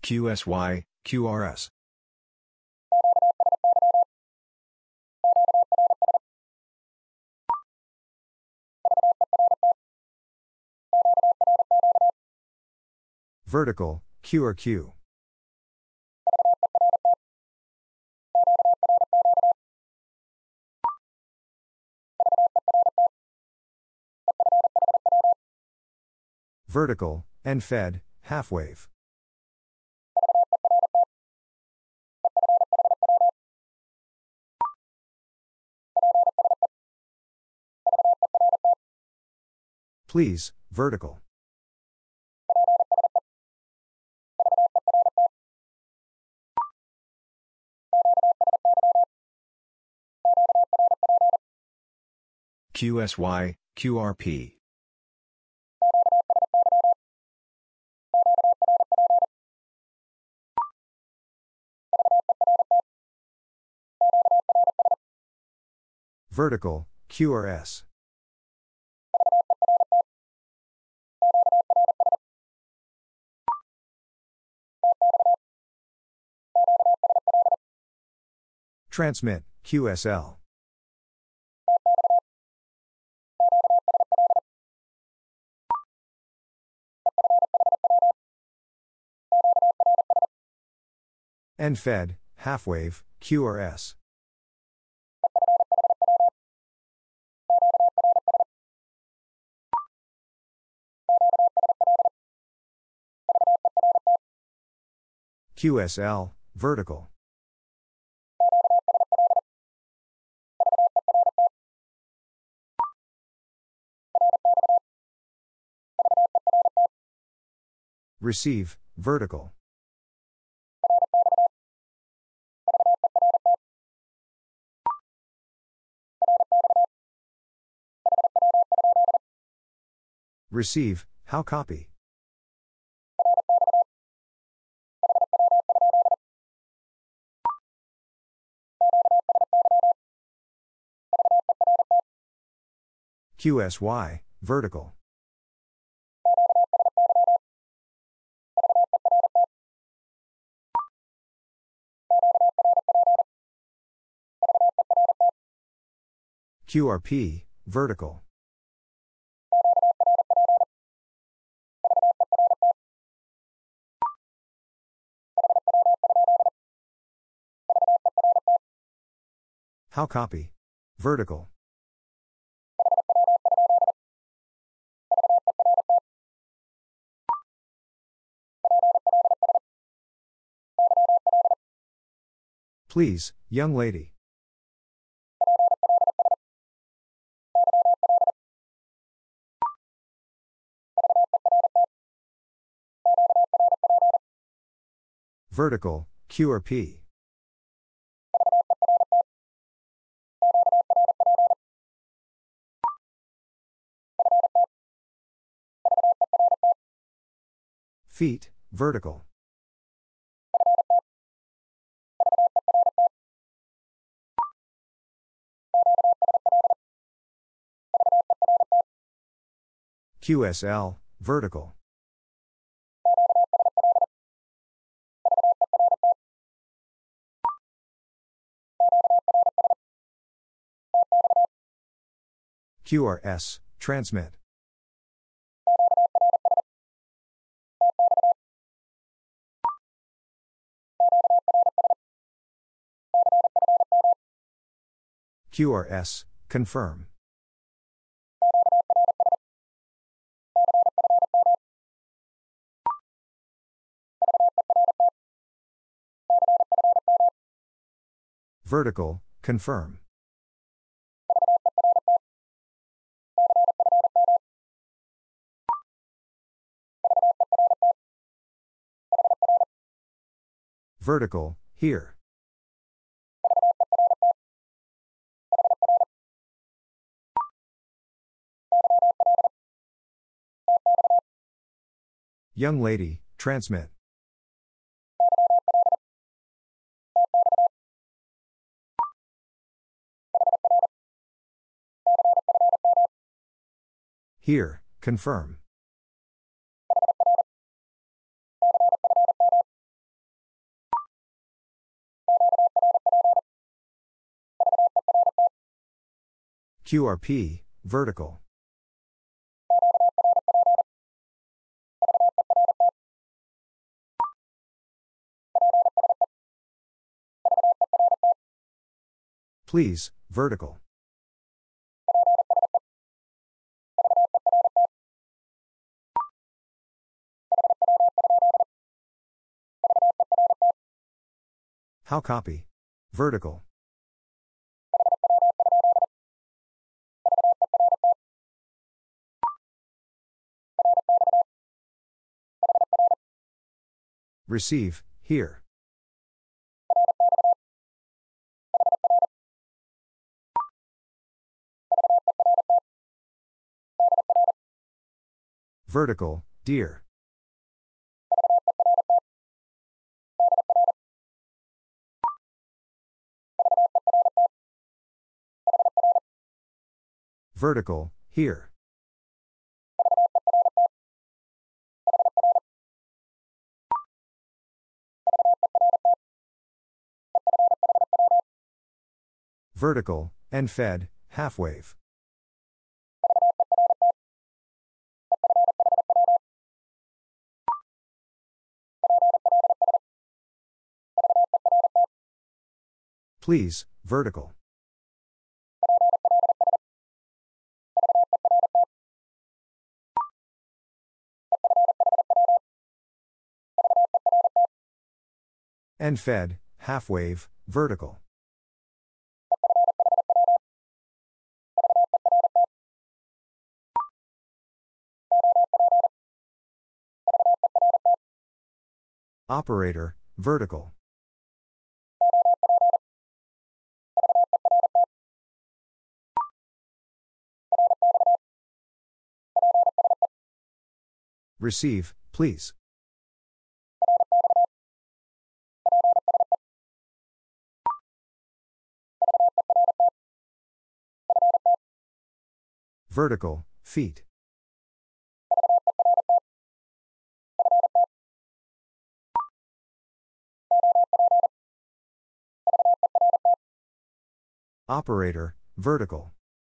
QSY, QRS. Vertical, QRQ. Vertical, end fed, half wave. Please, vertical. QSY, QRP. Vertical, QRS. Transmit, QSL. End fed, half wave, QRS. QSL, vertical. Receive, vertical. Receive, how copy? QSY, vertical. QRP, vertical. How copy? Vertical. Please, young lady. Vertical, QRP. Feet, vertical. QSL, vertical. QRS, transmit. QRS, confirm. Vertical, confirm. Vertical, here. Young lady, transmit. Here, confirm. QRP, vertical. Please, vertical. How copy? Vertical. Receive, here. Vertical, dear. Vertical, here. Vertical, and fed, half wave. Please, vertical. And fed, half wave, vertical. Operator, vertical. Receive, please. Vertical, feet. Operator, vertical.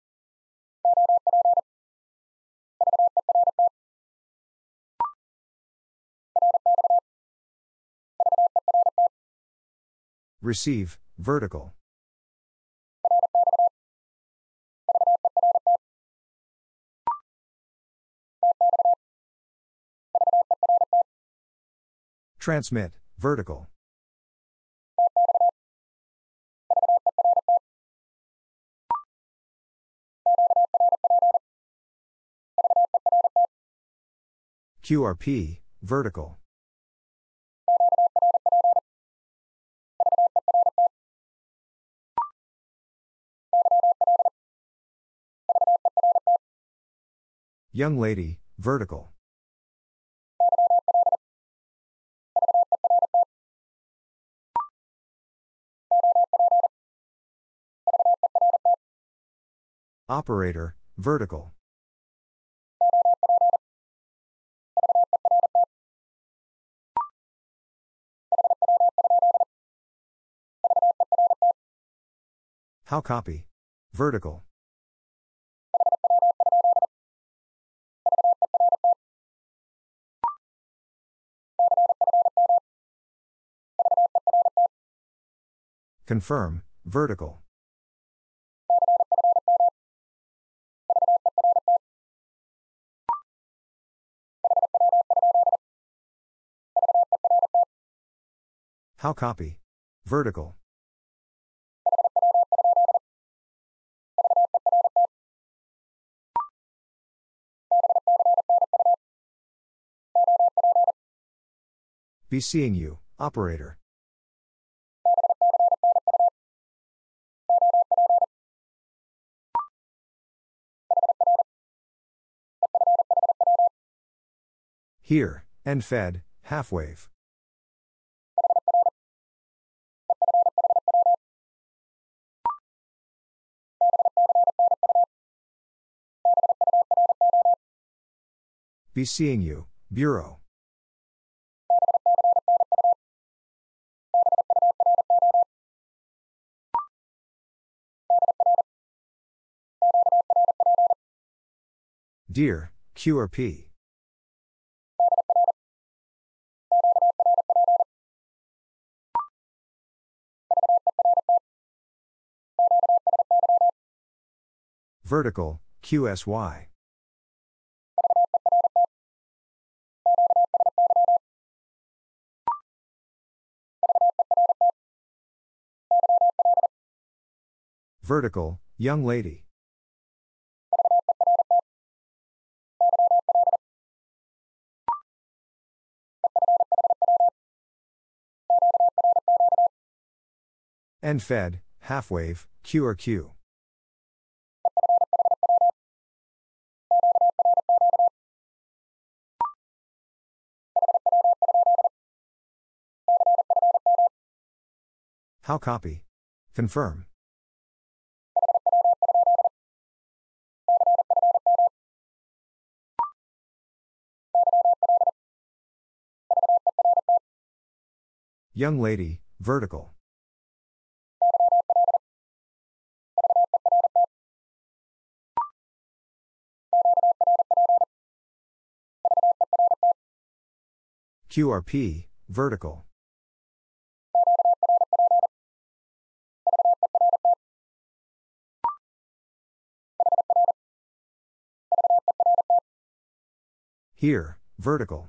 Receive, vertical. Transmit, vertical. QRP, vertical. Young lady, vertical. Operator, vertical. How copy? Vertical. Confirm, vertical. How copy? Vertical. Be seeing you, operator. Here, and fed, half wave. Be seeing you, bureau. Dear, QRP. Vertical, QSY. Vertical, young lady. End fed, half wave, QRQ. How copy? Confirm. Young lady, vertical. QRP, vertical. Here, vertical.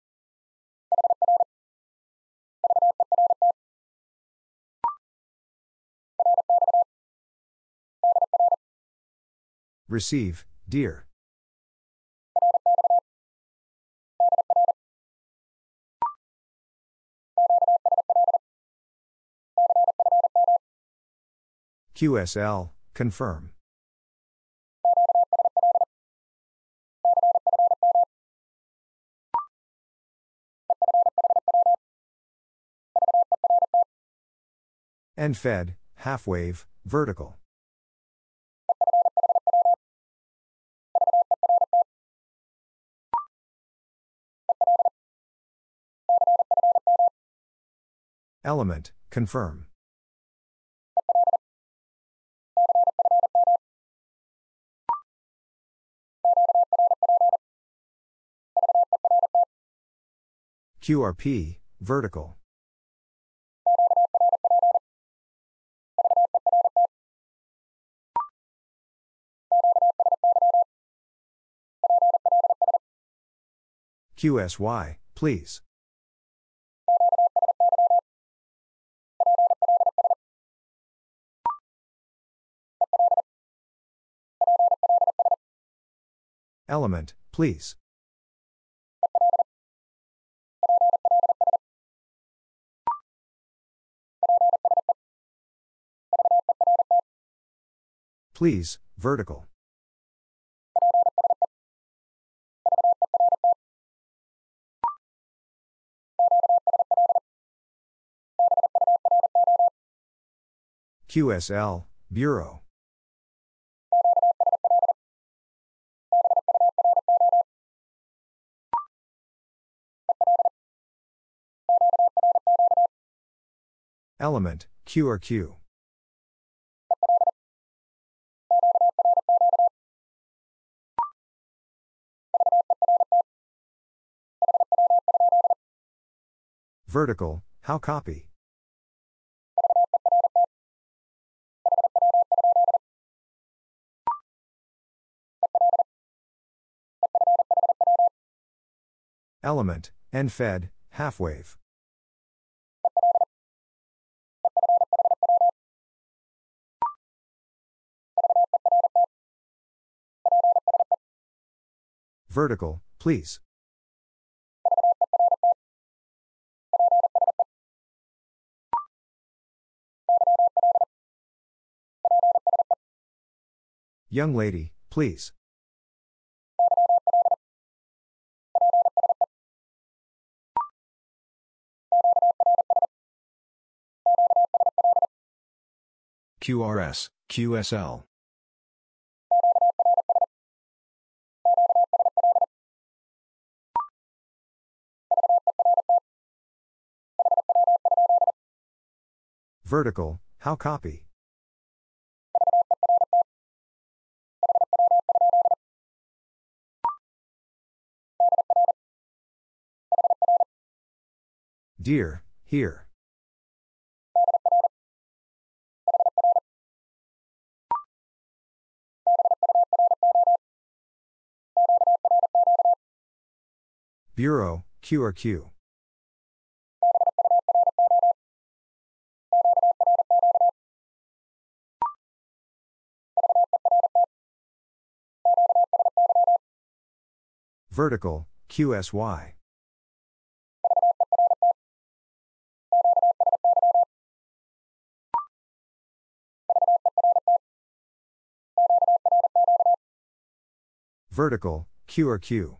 Receive, dear. QSL, confirm. End fed, half wave, vertical. Element, confirm. QRP, vertical. QSY, please. Element, please. Please, vertical. QSL, bureau. Element, QRQ. Vertical, how copy? Element, end fed, half wave. Vertical, please. Young lady, please. QRS, QSL. Vertical, how copy? Dear, here. Bureau, QRQ. Vertical, QSY. Vertical, QRQ.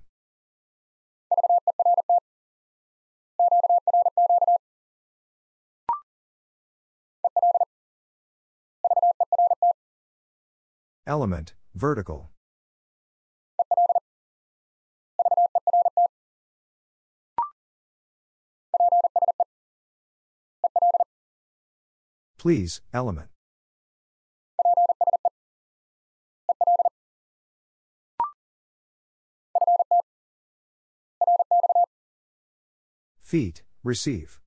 Element, vertical. Please, element. Feet, receive.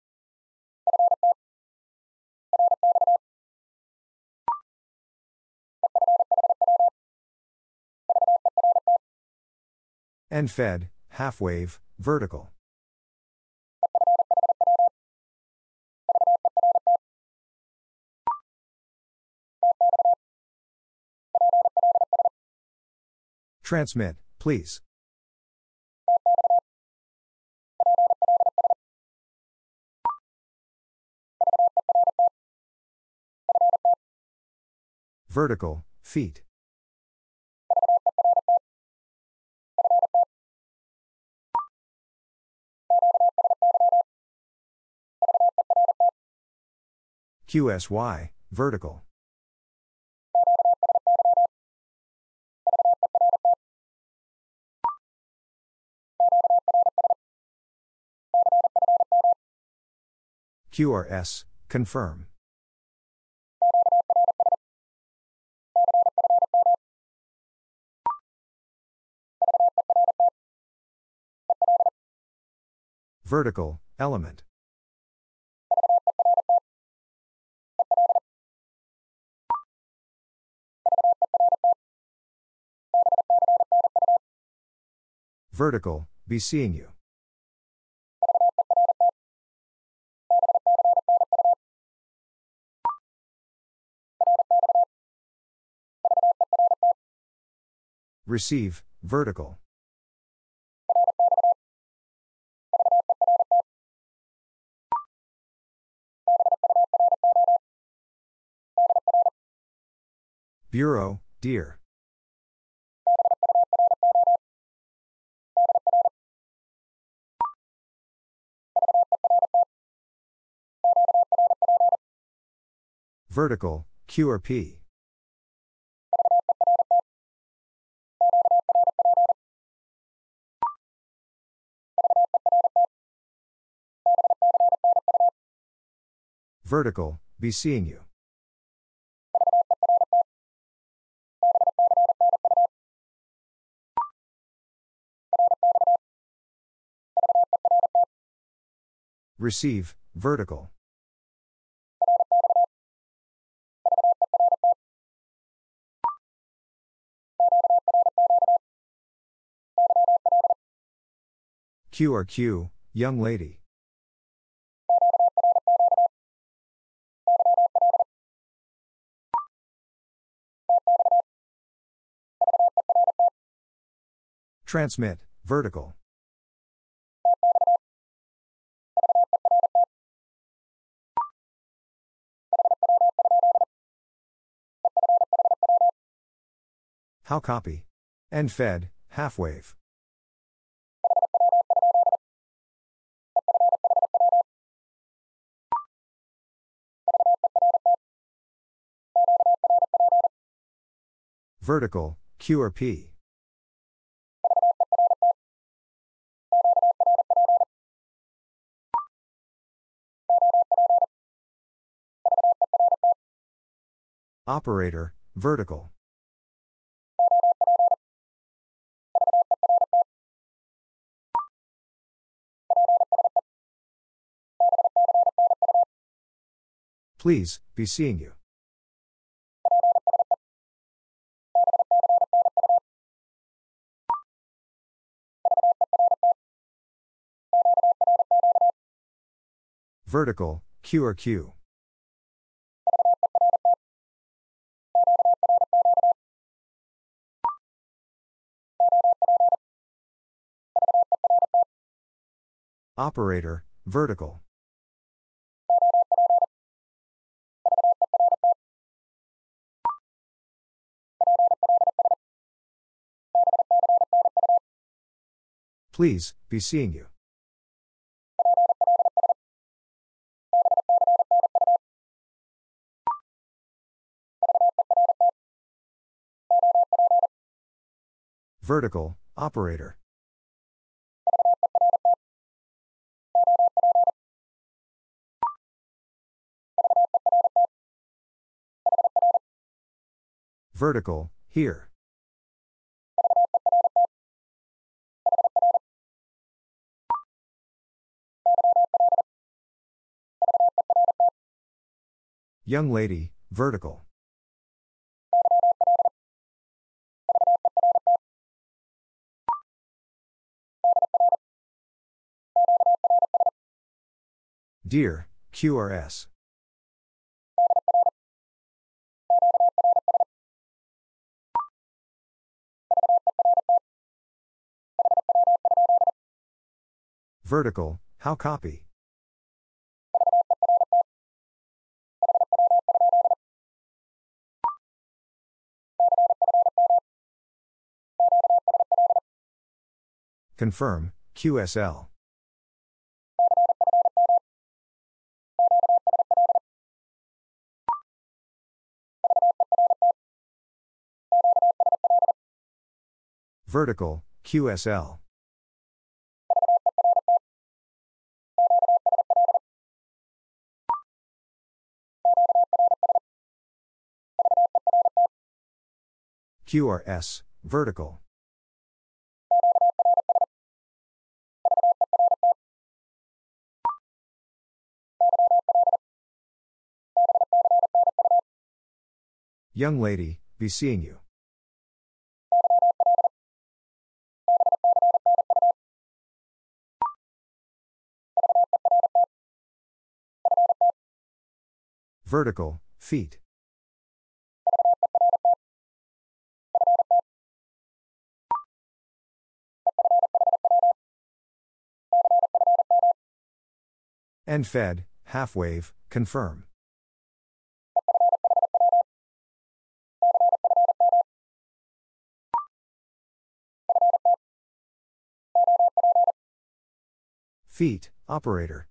And fed, half wave, vertical. Transmit, please. Vertical, feet. QSY, vertical. QRS, confirm. Vertical, element. Vertical, be seeing you. Receive, vertical. Bureau, dear. Vertical, QRP. Vertical, be seeing you. Receive, vertical. QRQ, young lady. Transmit, vertical. How copy? And fed, half wave. Vertical, QRP. Operator, vertical. Please, be seeing you. Vertical, Q or Q. Operator, vertical. Please, be seeing you. Vertical, operator. Vertical, here. Young lady, vertical. Dear, QRS. Vertical, how copy? Confirm, QSL. Vertical, QSL. QRS, vertical. Young lady, be seeing you. Vertical, feet. End fed, half wave, confirm. Feet, operator.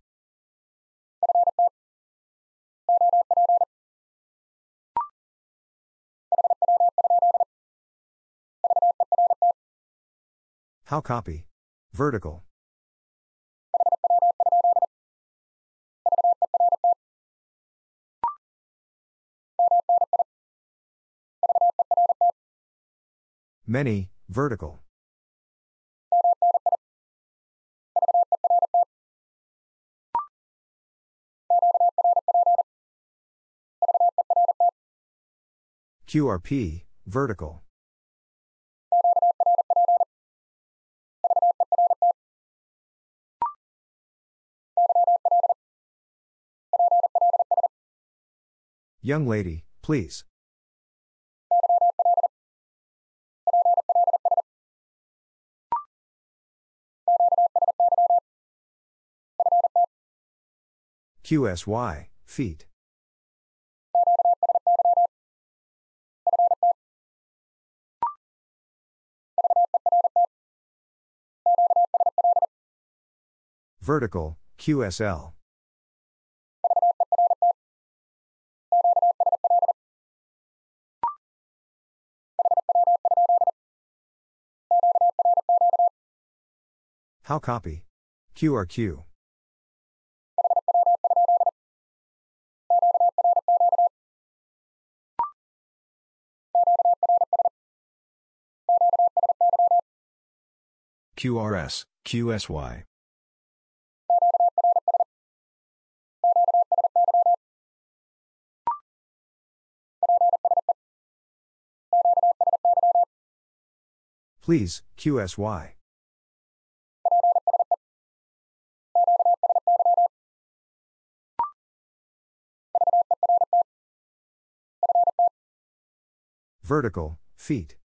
How copy? Vertical. Many, vertical. QRP, vertical. Young lady, please. QSY, feet. Vertical, QSL. How copy? QRQ. QRS, QSY. Please, QSY. Vertical, feet.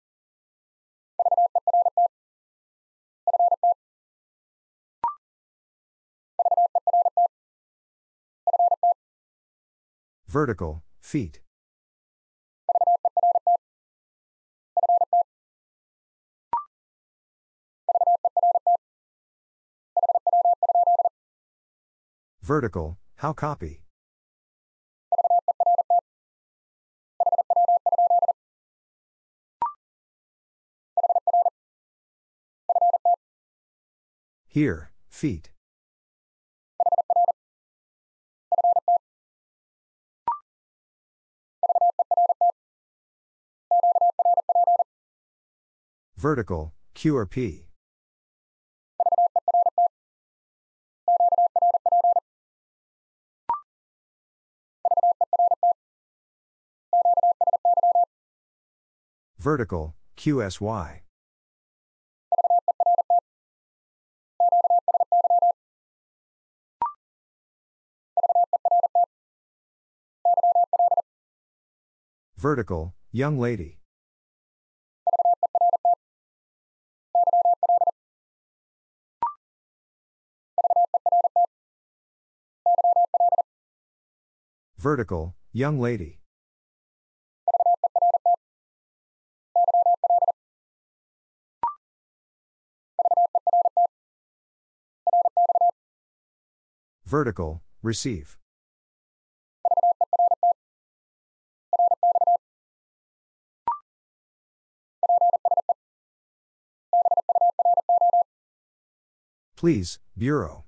Vertical, feet. Vertical, how copy? Here, feet. Vertical, Q or P. Vertical, QSY. Vertical, young lady. Vertical, young lady. Vertical, receive. Please, Bureau.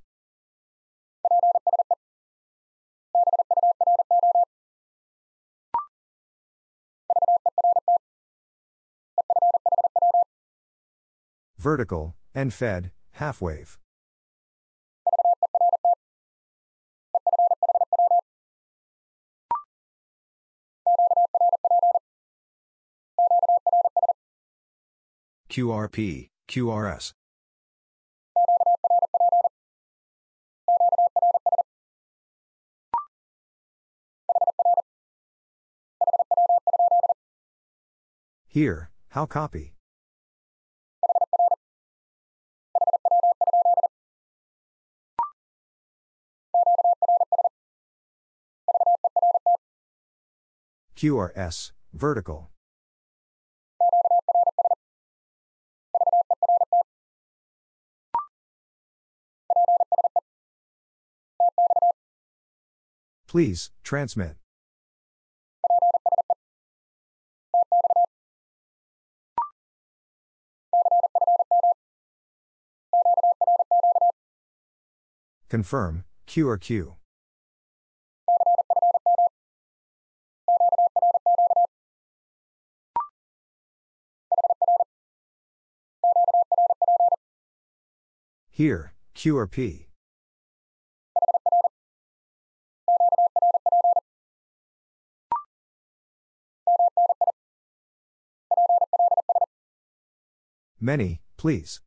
Vertical, and fed, half wave. QRP, QRS. Here, how copy? QRS, vertical. Please, transmit. Confirm, Q or Q. Here, Q or P. Many, please.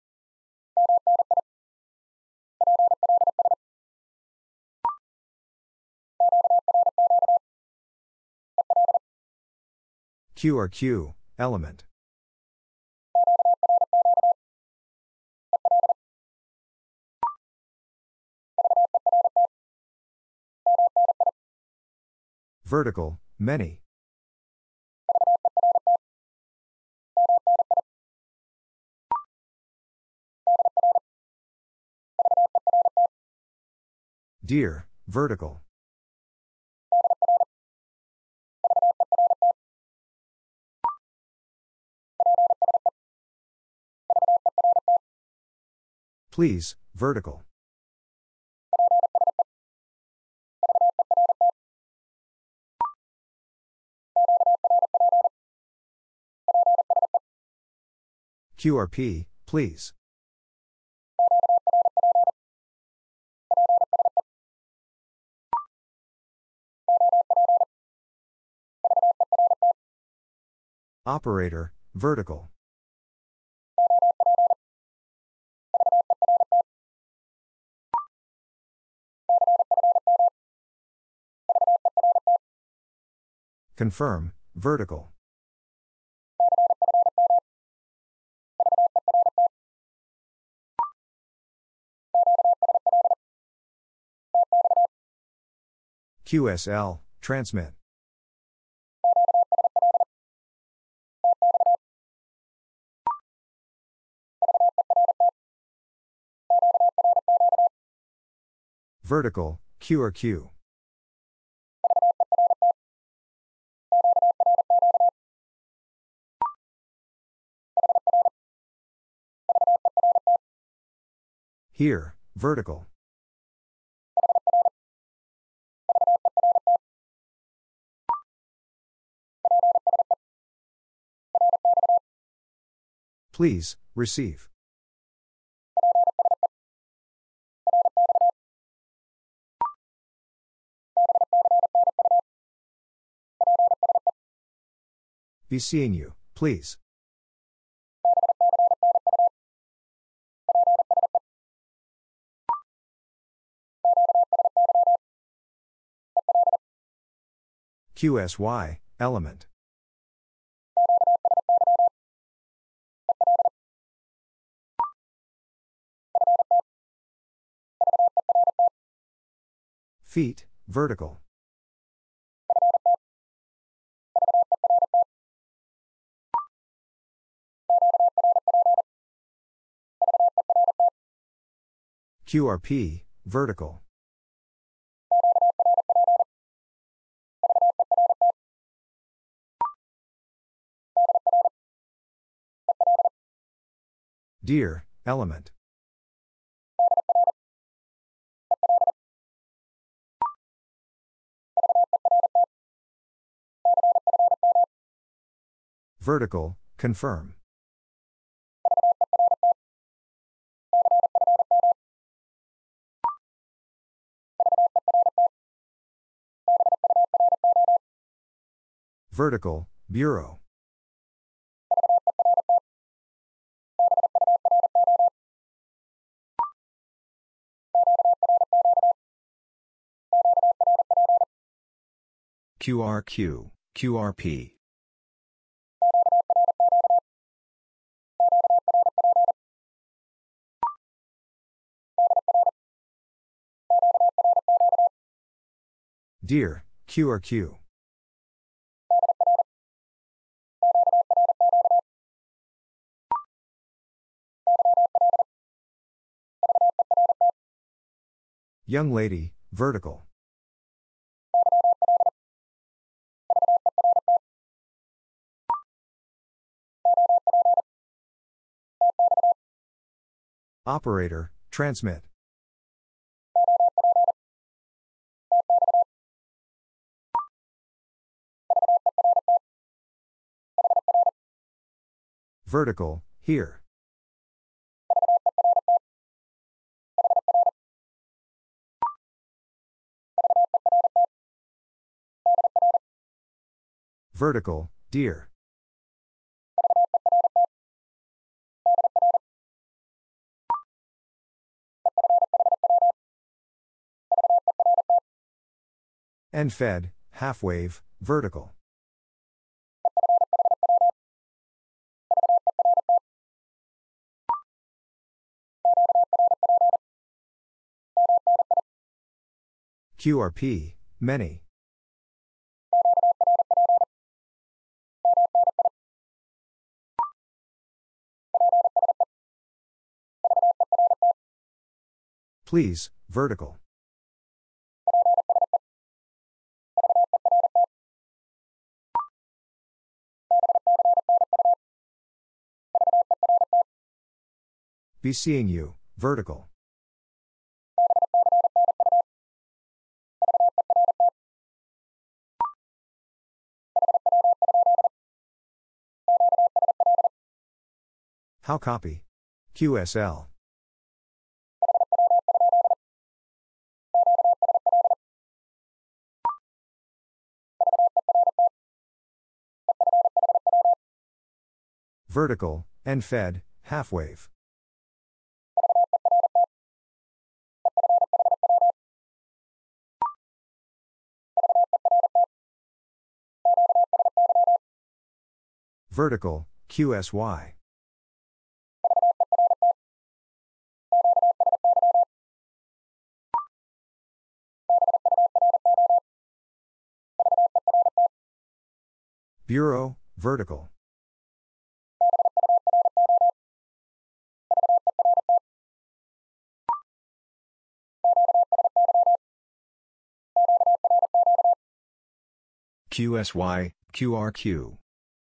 Q or Q, element. Vertical, many. Dear, vertical. Please, vertical. Q or P, please. Operator, vertical. Confirm, vertical. QSL, transmit. Vertical, Q or Q. Here, vertical. Please, receive. Be seeing you, please. QSY, element. Feet, vertical. QRP, vertical. Dear, element. Vertical, confirm. Vertical, bureau. QRQ, QRP. Dear, Q or Q. Young lady, vertical. Operator, transmit. Vertical, here. Vertical, dear. And fed, half wave, vertical. QRP, many. Please, vertical. Be seeing you, vertical. How copy? QSL. Vertical, and fed, half wave. vertical, QSY. Bureau, vertical. QSY, QRQ.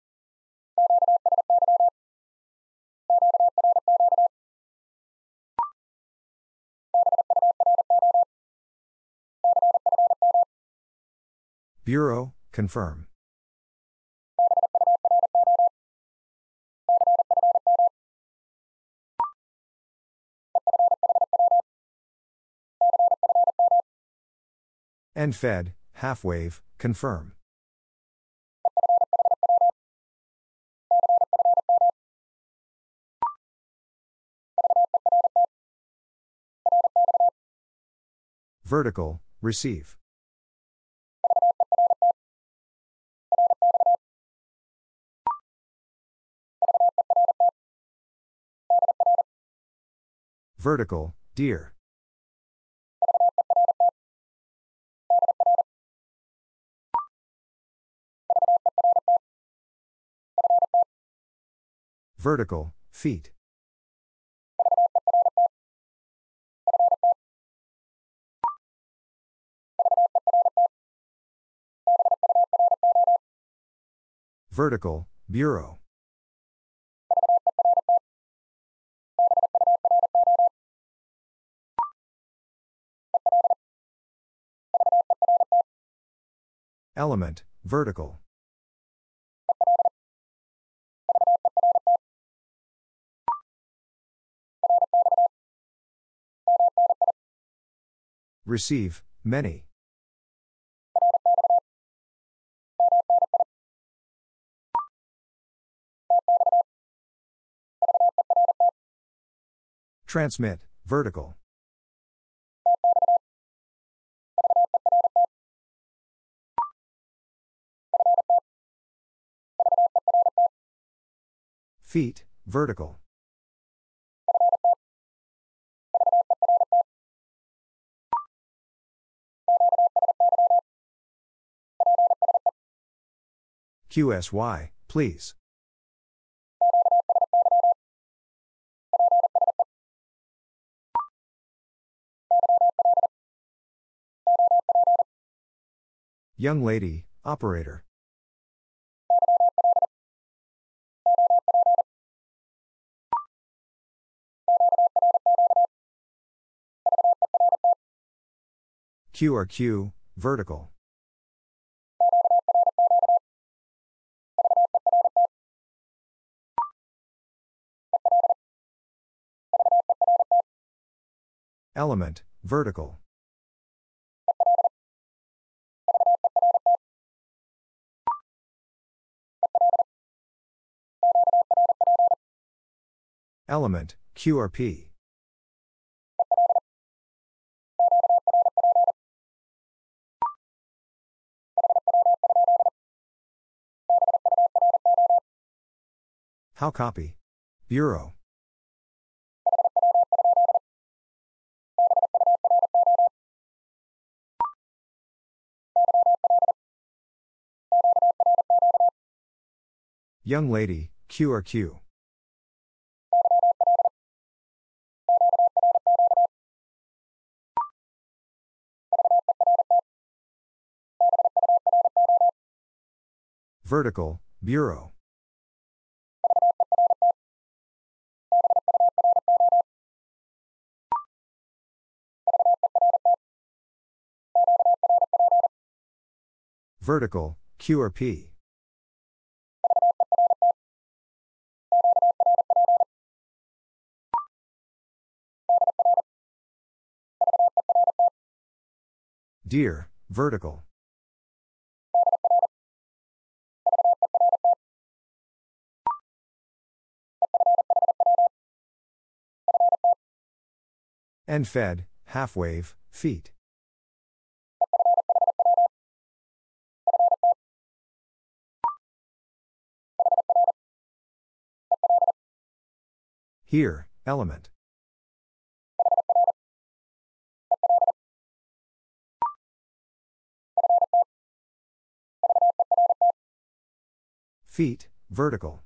Bureau, confirm. End fed, half wave, confirm. Vertical, receive. Vertical, dear. Vertical, feet. Vertical, bureau. Element, vertical. Receive, many. Transmit, vertical. Feet, vertical. QSY, please. Young lady, operator. QRQ, vertical. Element, vertical. Element, QRP. How copy? Bureau. Young lady, QRQ. Vertical, bureau. Vertical, QRP. Dear, vertical. End fed, half wave, feet. Here, element. Feet, vertical.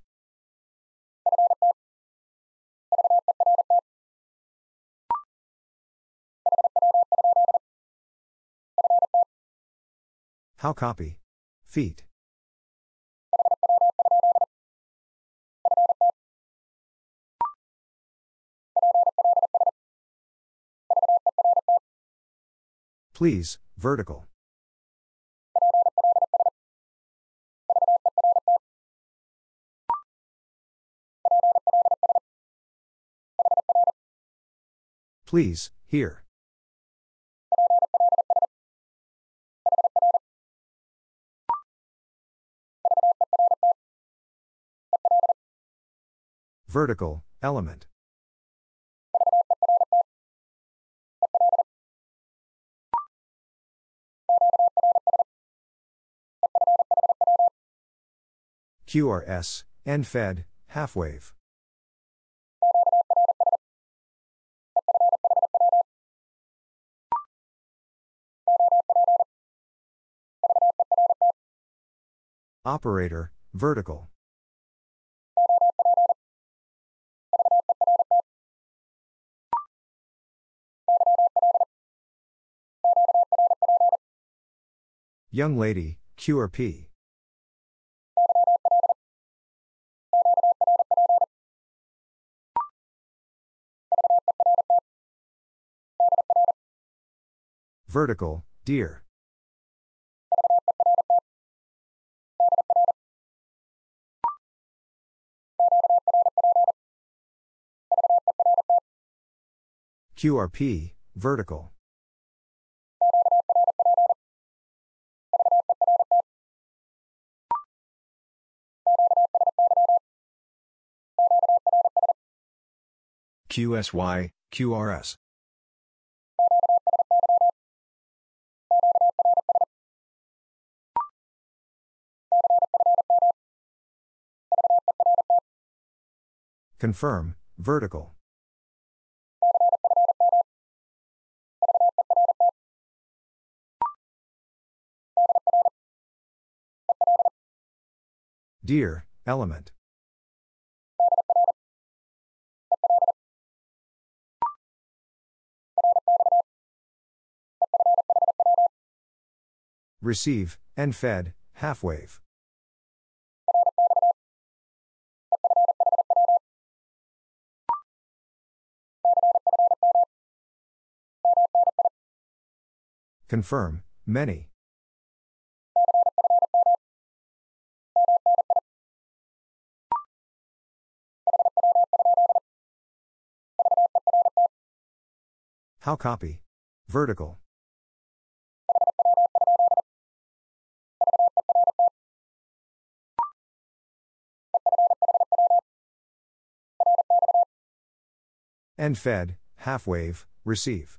How copy? Feet. Please, vertical. Please, here. Vertical, element. QRS, end fed, half wave. Operator, vertical. Young lady, QRP. Vertical, dear. QRP, vertical. QSY, QRS. Confirm, vertical. Dear, element. Receive, end fed, half wave. Confirm, many. How copy? Vertical. End fed, half wave, receive.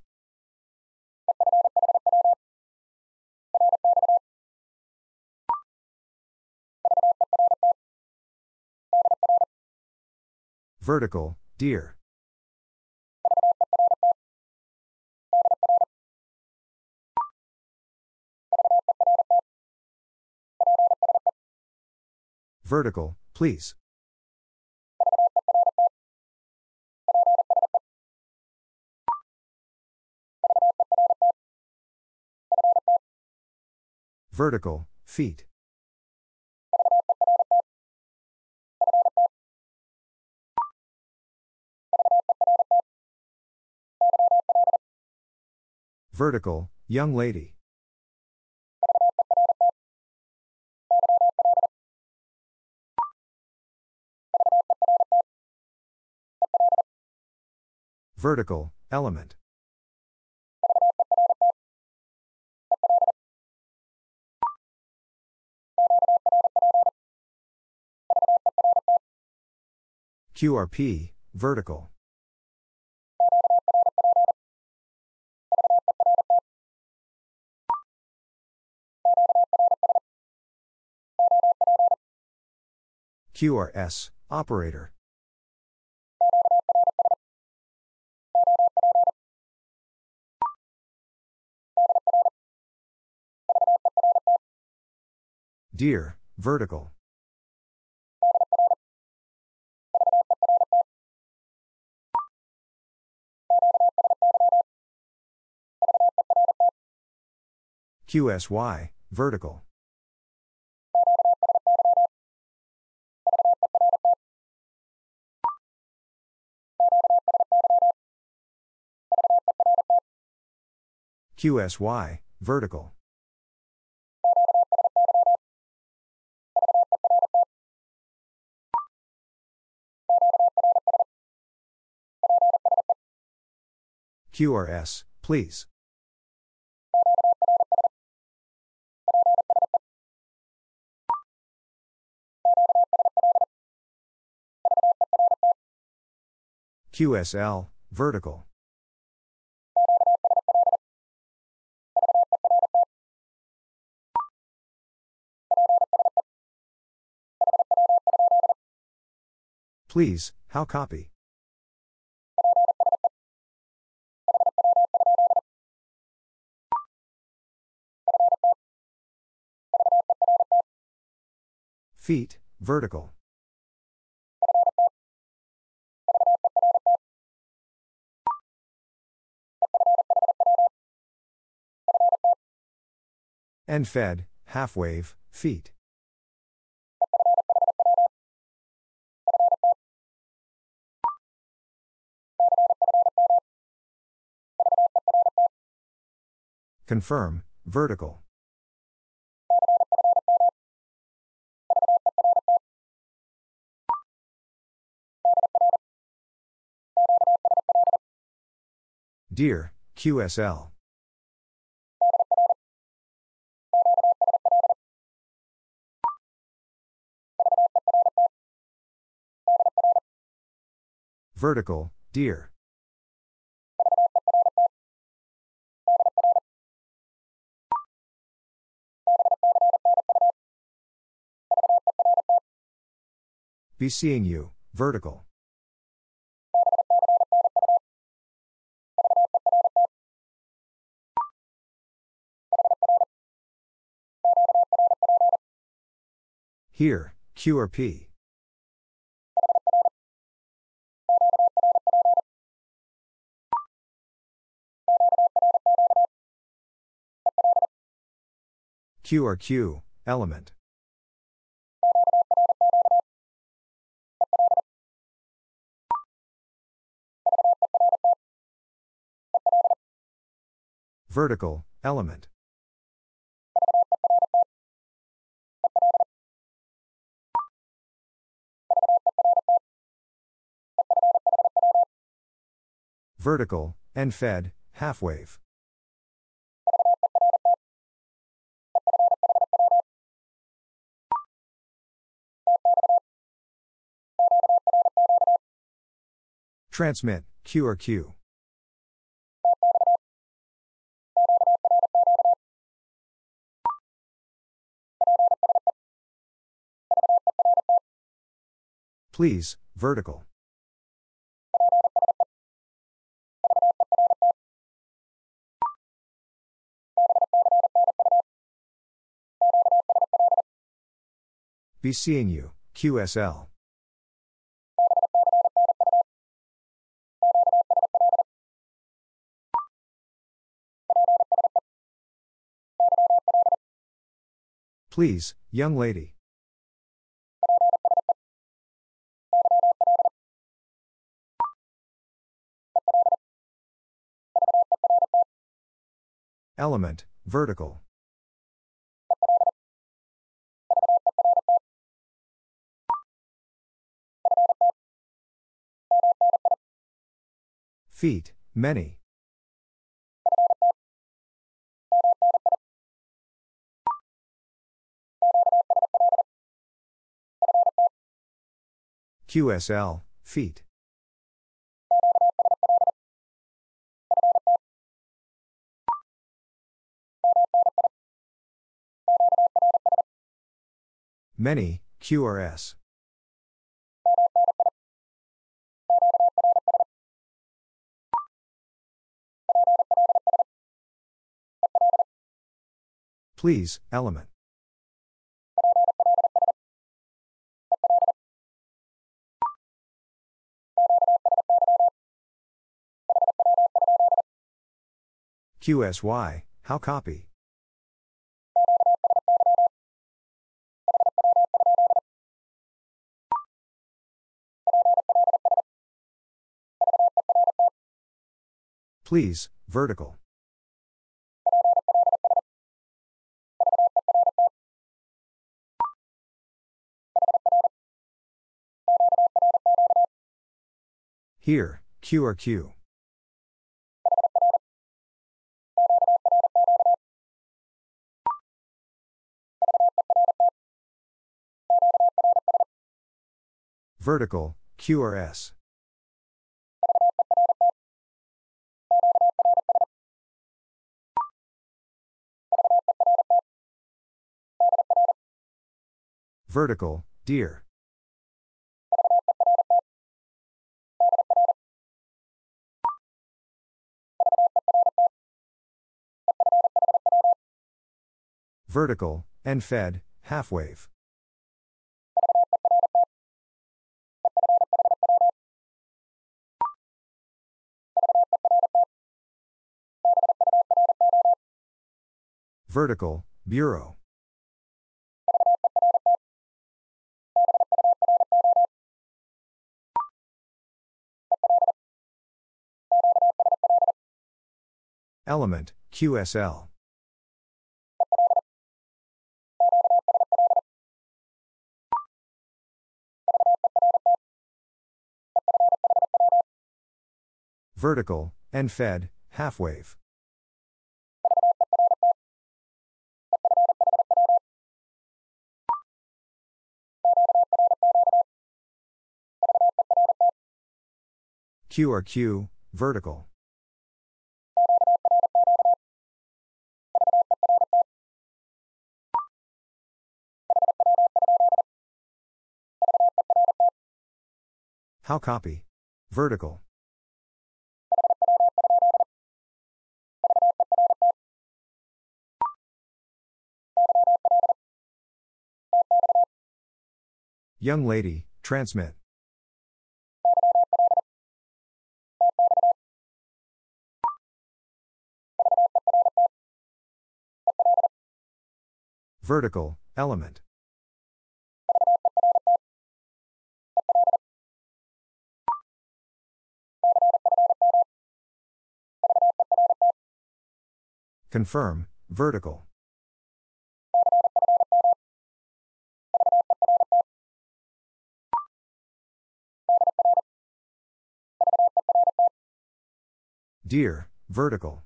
Vertical, dear. Vertical, please. Vertical, feet. Vertical, young lady. Vertical, element. QRP, vertical. QRS, operator. Deer, vertical. QSY, vertical. QSY, vertical. QRS, please. QSL, vertical. Please, how copy? Feet, vertical. And fed, half wave, feet. Confirm, vertical. Deer, QSL. Vertical, deer. Be seeing you, vertical. Here, Q or P. Q or Q, element. Vertical, element. Vertical, and fed, half wave. Transmit, Q or Q. Please, vertical. Be seeing you, QSL. Please, young lady. Element, vertical. Feet, many. QSL, feet. Many, QRS. Please, element. QSY, how copy? Please, vertical. Here, Q or Q. Vertical, Q or S. Vertical, dear. Vertical, and fed, half wave. Vertical, bureau. Element, QSL. Vertical, and fed, half wave. Q or Q, vertical. How copy? Vertical. Young lady, transmit. Vertical, element. Confirm, vertical. Dear, vertical.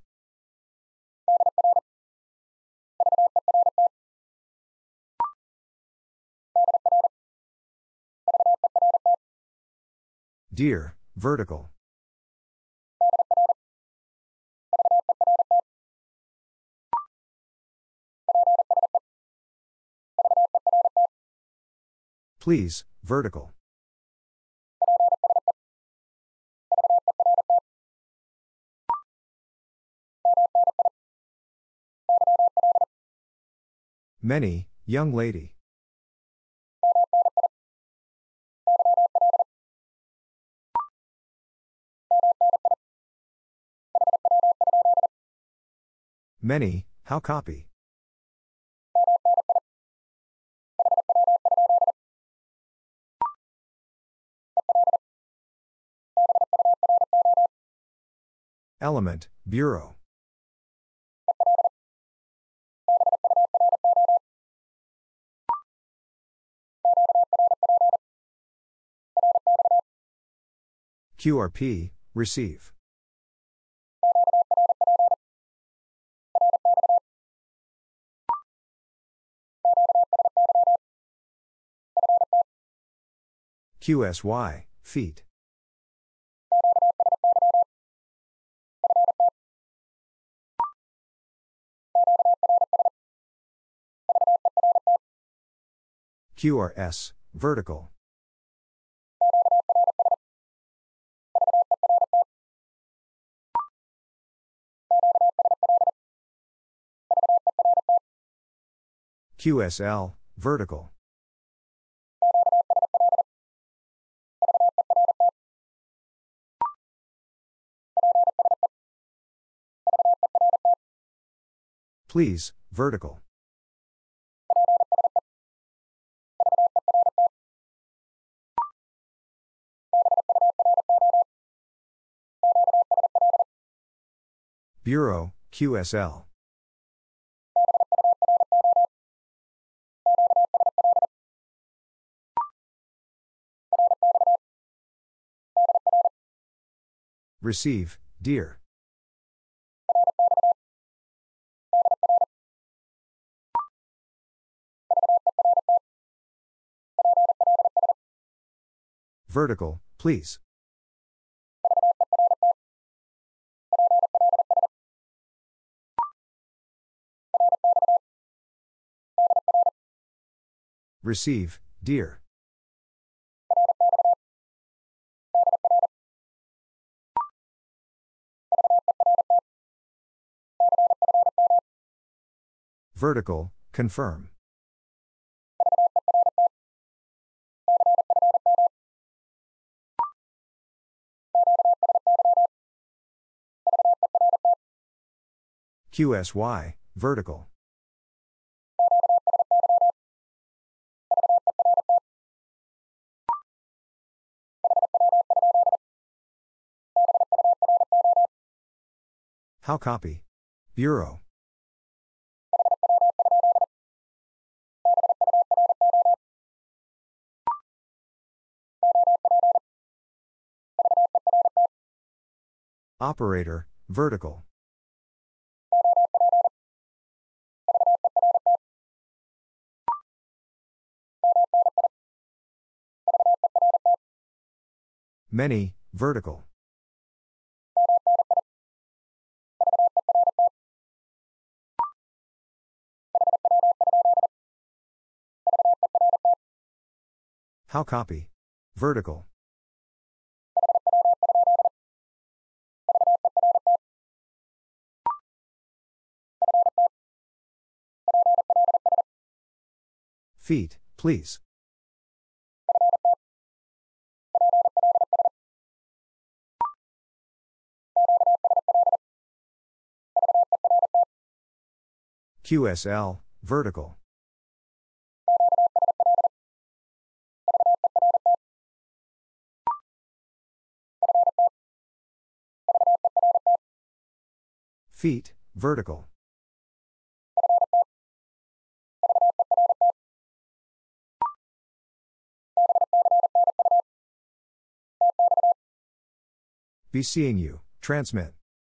Dear, vertical. Please, vertical. Many, young lady. Many, how copy? Element, bureau. QRP, receive. QSY, feet. QRS, vertical. QSL, vertical. Please, vertical. Bureau, QSL. Receive, dear. Vertical, please. Receive, dear. Vertical, confirm. QSY, vertical. How copy? Bureau. Operator, vertical. Many, vertical. How copy? Vertical. Feet, please. QSL, vertical. Feet, vertical. Be seeing you, transmit.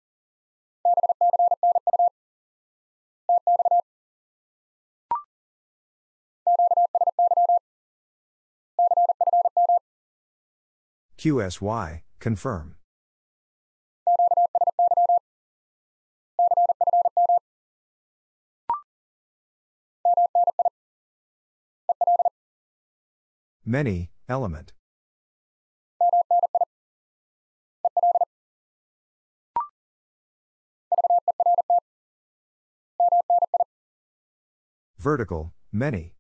QSY, confirm. Many, element. Vertical, many.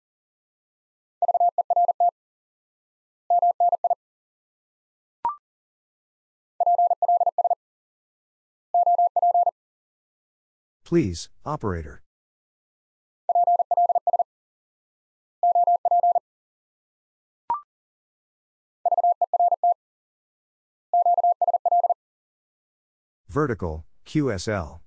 Please, operator. Vertical, QSL.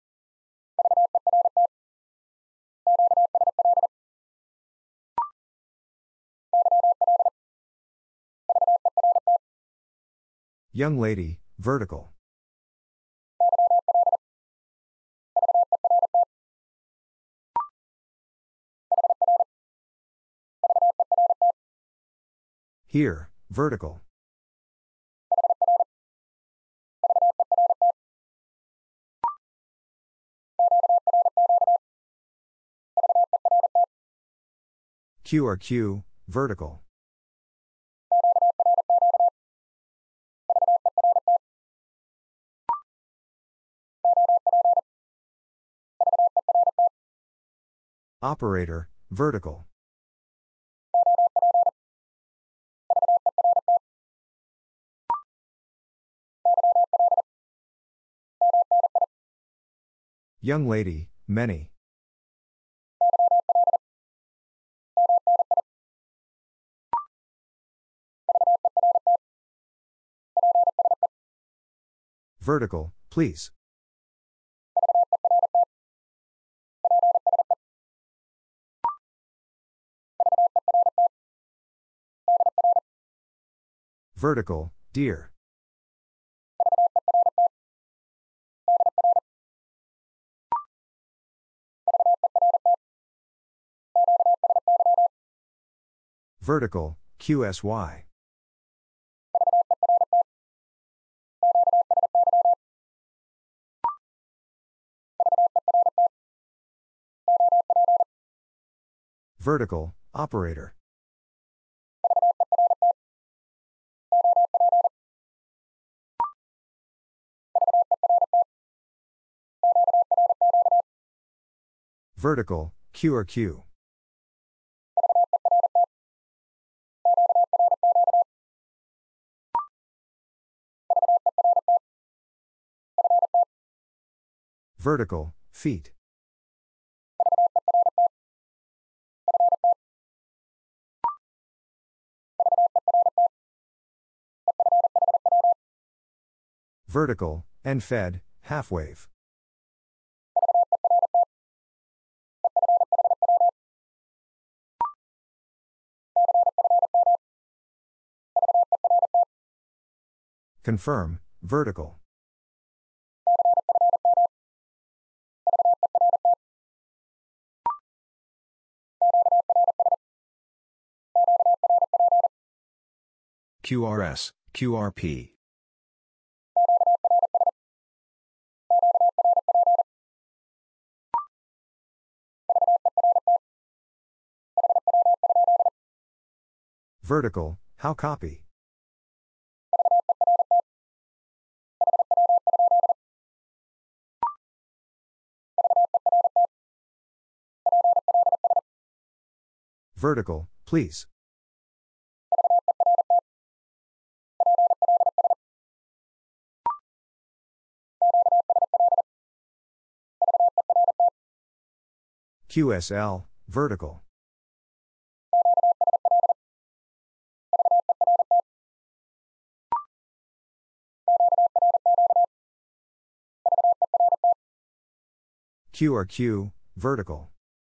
Young lady, vertical. Here, vertical. QRQ, vertical. Operator, vertical. Young lady, many. Vertical, please. Vertical, dear. Vertical, QSY. Vertical, operator. Vertical, QRQ. Vertical, feet. Vertical, and fed, half wave. Confirm, vertical. QRS, QRP. Vertical, how copy? Vertical, please. QSL, vertical. QRQ, vertical.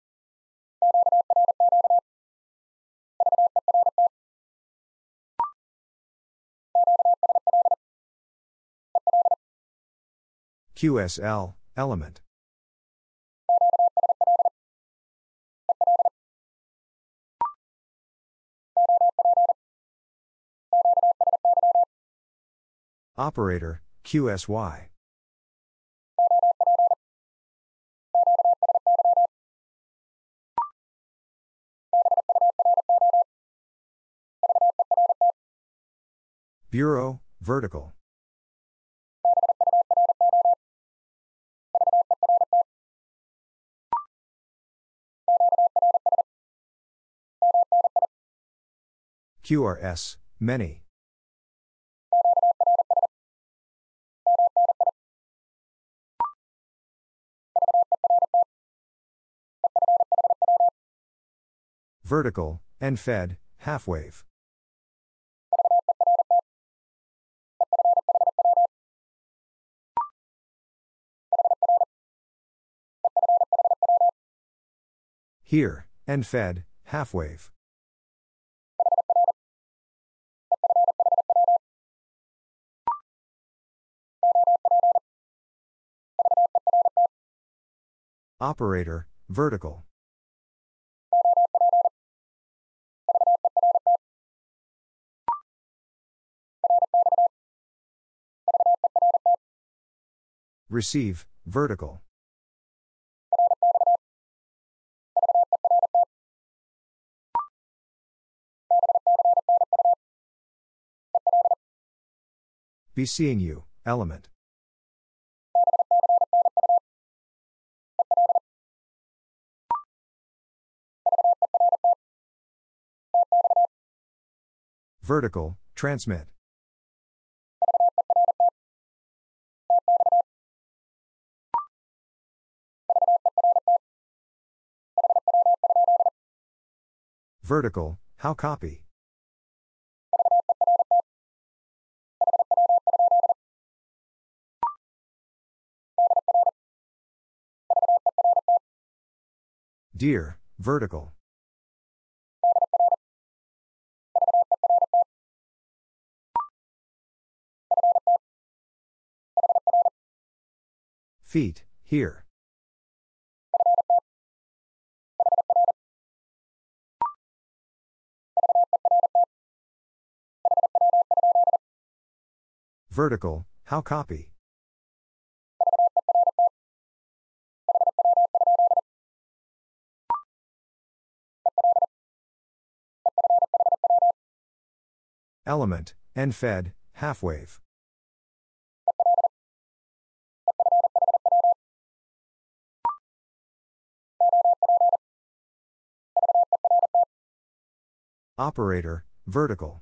QSL, element. Operator, QSY. Bureau, vertical. QRS, many. Vertical, and fed, half wave. Here, and fed, half wave. Operator, vertical. Receive, vertical. Be seeing you, element. Vertical, transmit. Vertical, how copy? Dear, vertical. Feet, here. Vertical, how copy? Element, end fed, half wave. Operator, vertical.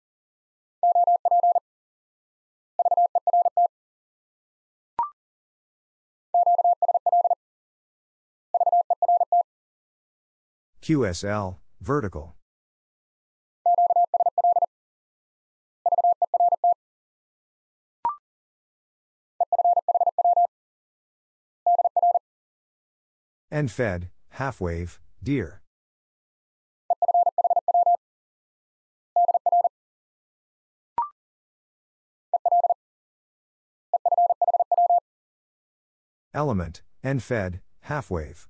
QSL, vertical. End fed, half wave, dear. Element, end fed, half wave.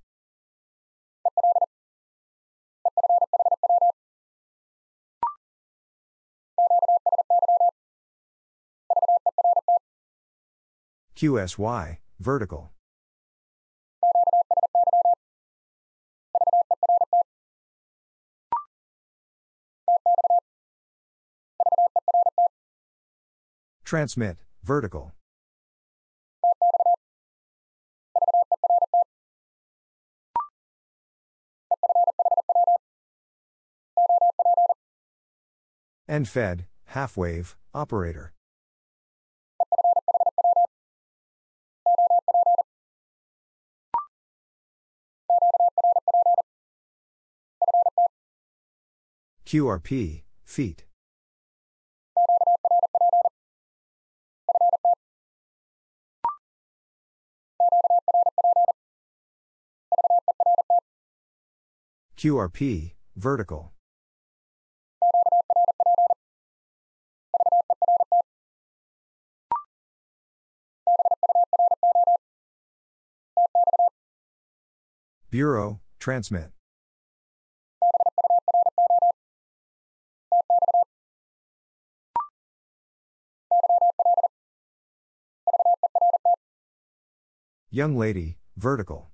QSY, vertical. Transmit, vertical. End fed, half wave, operator. QRP, feet. QRP, vertical. Bureau, transmit. Young lady, vertical.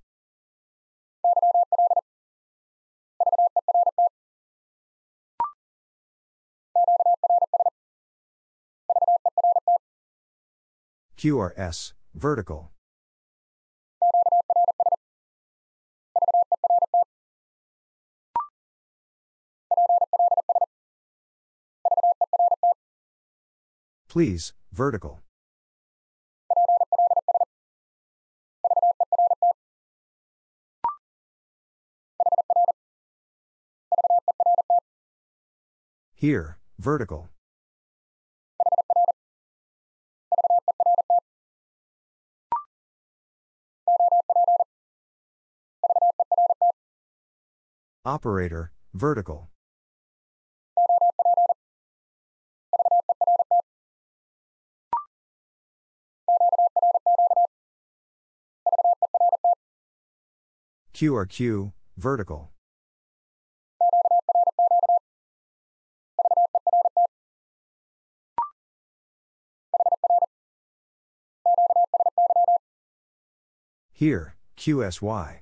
QRS, vertical. Please, vertical. Here, vertical. Operator, vertical. QRQ, vertical. Here, QSY.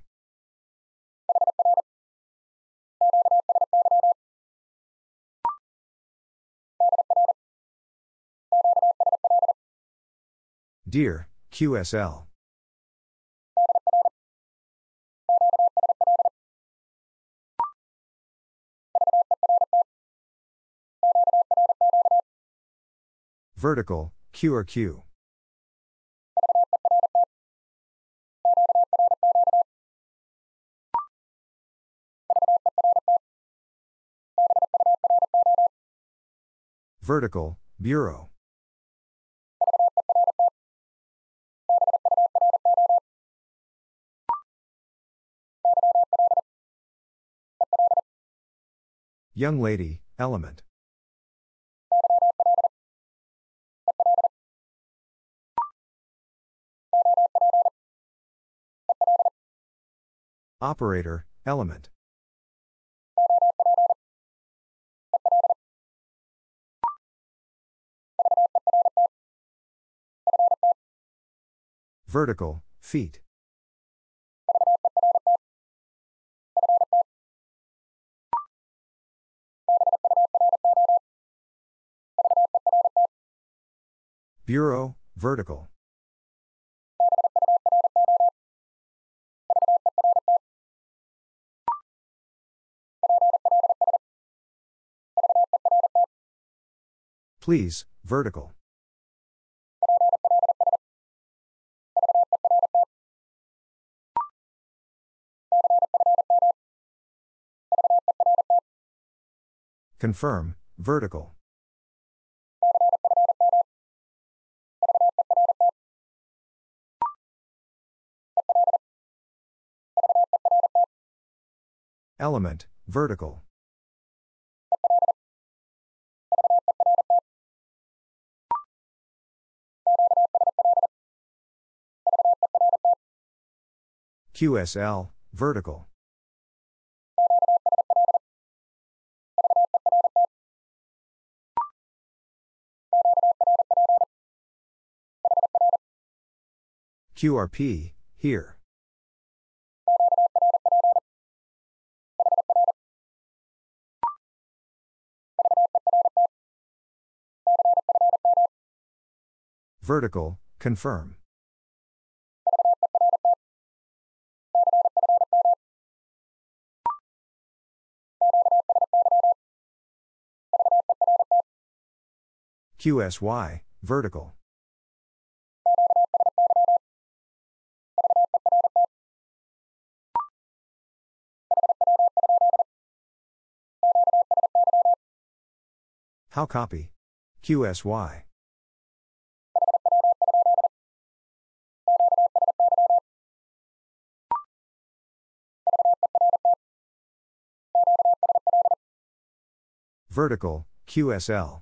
Dear, QSL. Vertical, QRQ. Vertical, bureau. Young lady, element. Operator, element. Vertical, feet. Bureau, vertical. Please, vertical. Confirm, vertical. Element, vertical. QSL, vertical. QRP, here. Vertical, confirm. QSY, vertical. How copy? QSY. Vertical, QSL.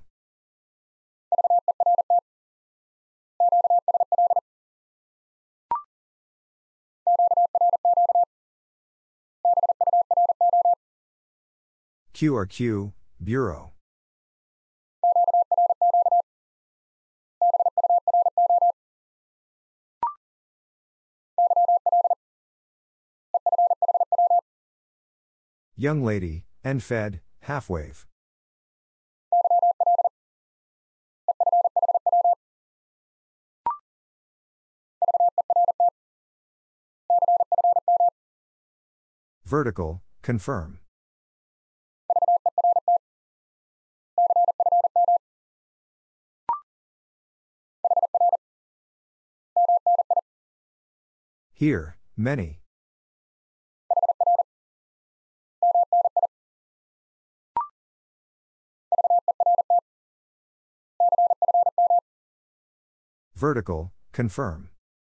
QRQ, bureau. Young lady, and fed, half wave. Vertical, confirm. Here, many. Vertical, confirm.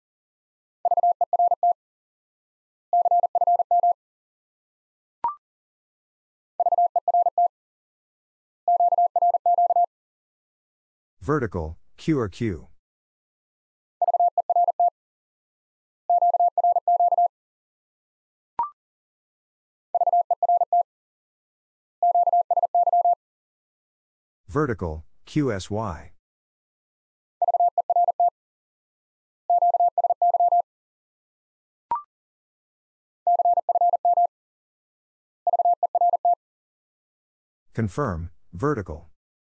Vertical, QRQ. Vertical, QSY. Confirm, vertical.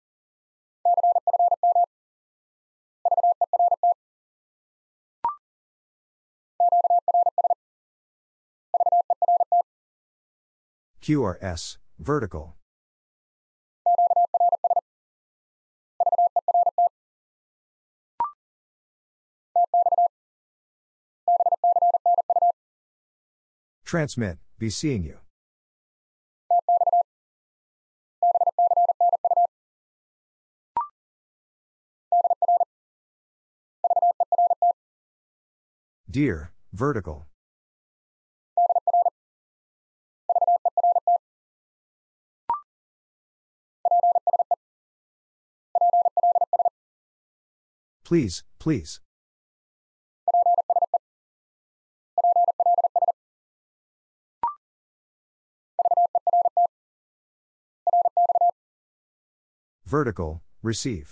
QRS, vertical. Transmit, be seeing you. Dear, vertical. Please, please. Vertical, receive.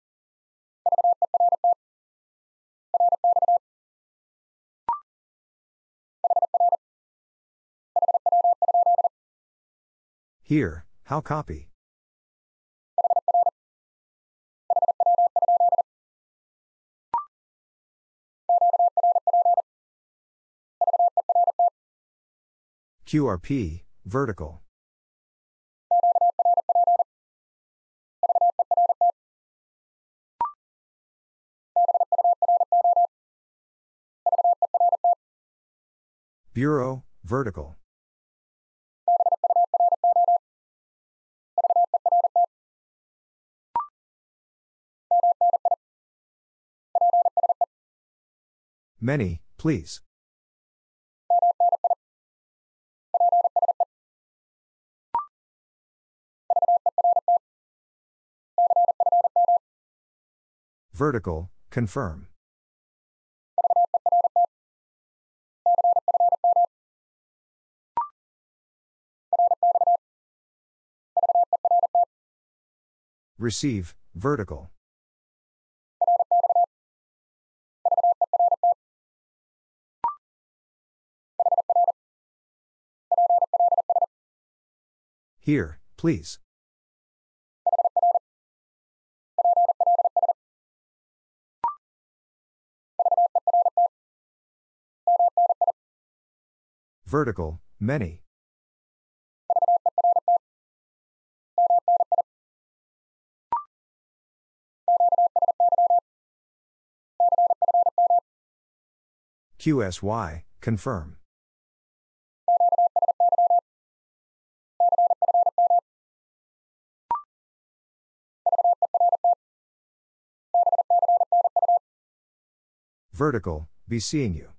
Here, how copy? QRP, vertical. Bureau, vertical. Many, please. Vertical, confirm. Receive, vertical. Here, please. Vertical, many. QSY, confirm. Vertical, be seeing you.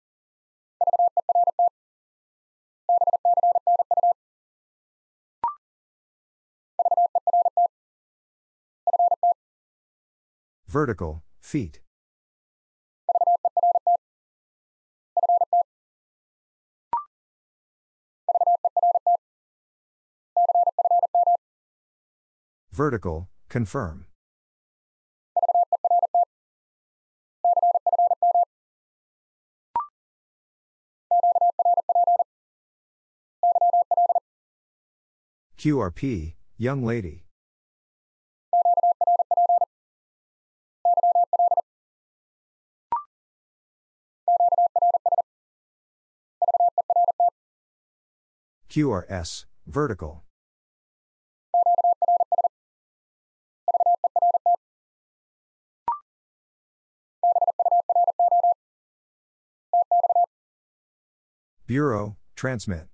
Vertical, feet. Vertical, confirm. QRP, young lady. QRS, vertical. Bureau, transmit.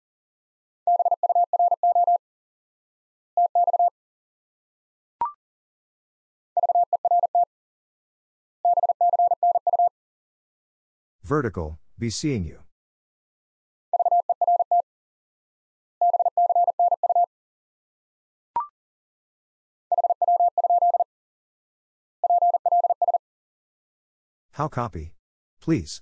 Vertical, be seeing you. How copy? Please.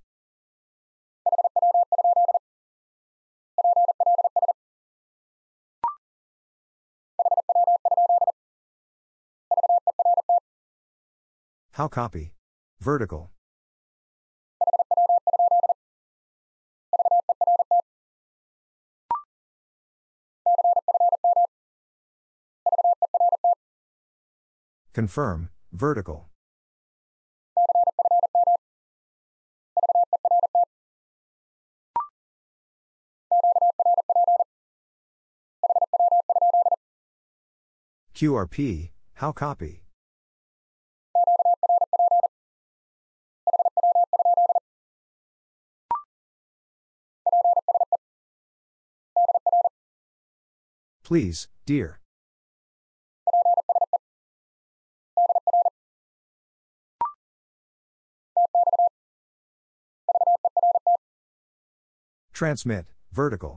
How copy? Vertical. Confirm, vertical. QRP, how copy? Please, dear. Transmit, vertical.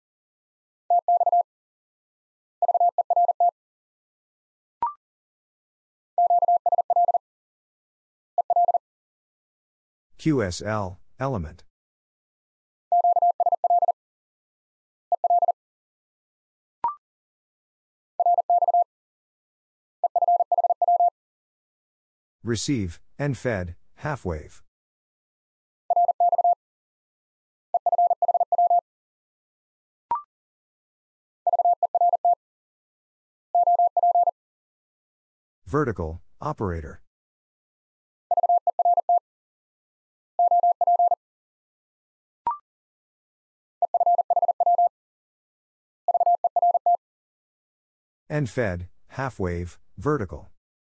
QSL, element. Receive, and fed, half wave. Vertical, operator. And fed, half wave, vertical.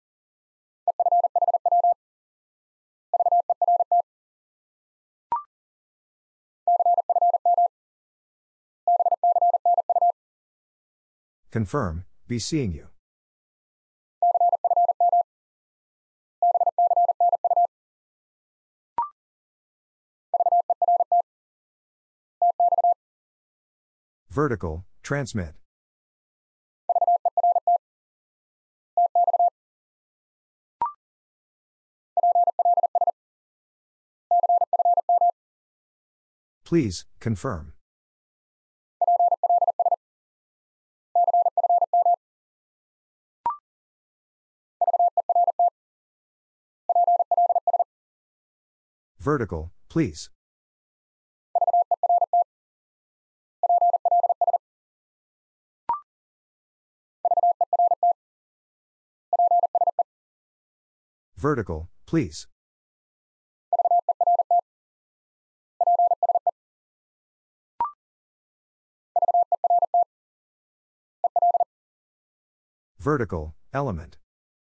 Confirm, be seeing you. Vertical, transmit. Please, confirm. Vertical, please. Vertical, please. Vertical, element.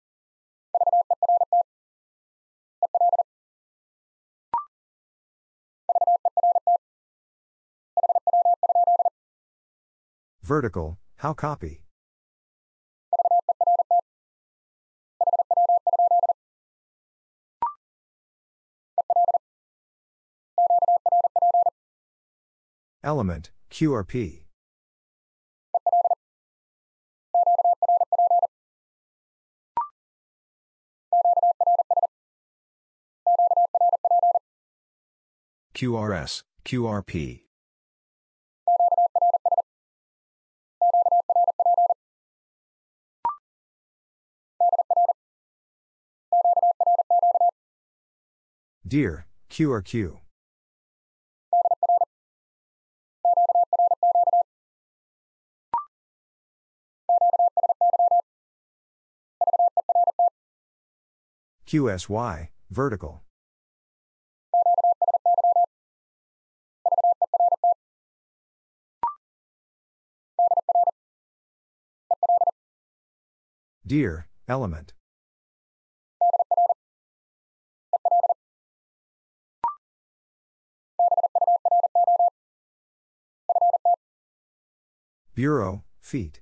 Vertical, how copy? Element, QRP. QRS, QRP. Dear, QRQ. QSY, vertical. Dear, element. Bureau, feet.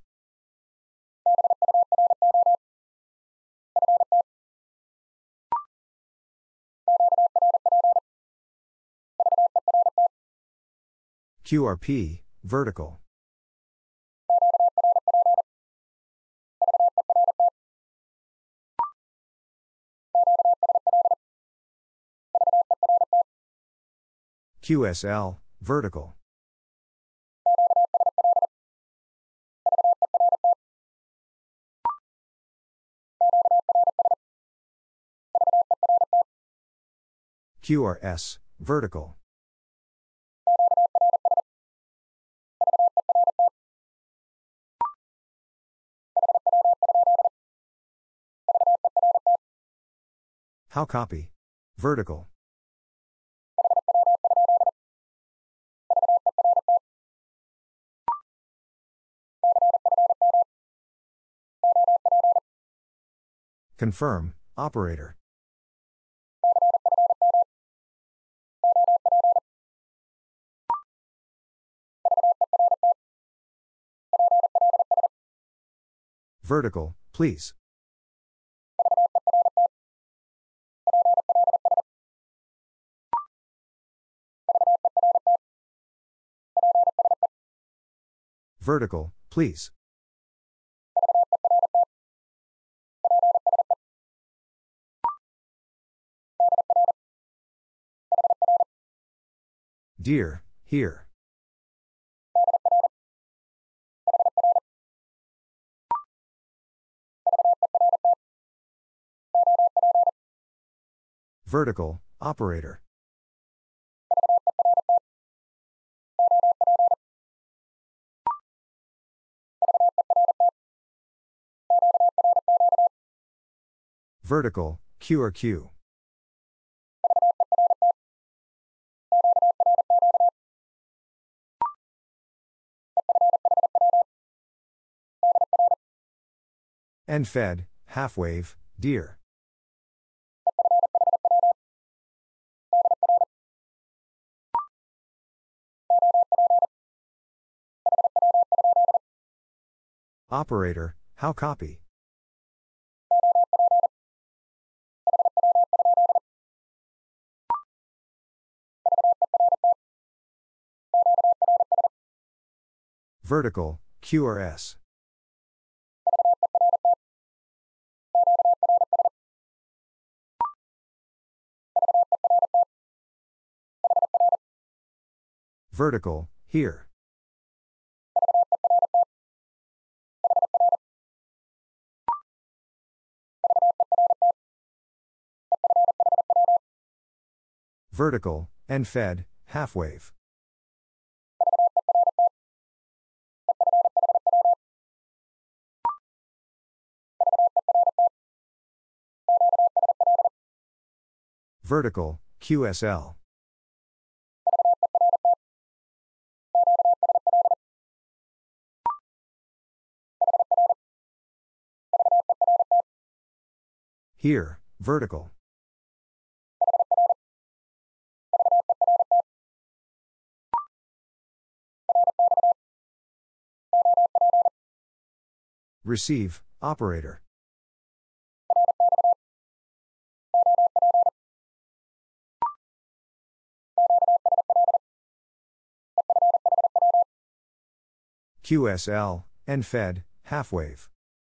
QRP, vertical. QSL, vertical. QRS, vertical. How copy? Vertical. Confirm, operator. Vertical, please. Vertical, please. Dear, here. Vertical, operator. Vertical, Q or Q. End fed, half wave, dear. Operator, how copy? Vertical, Q or S. Vertical, here. Vertical, end fed, half wave. Vertical, QSL. Here, vertical. Receive, operator. QSL, end fed, half wave.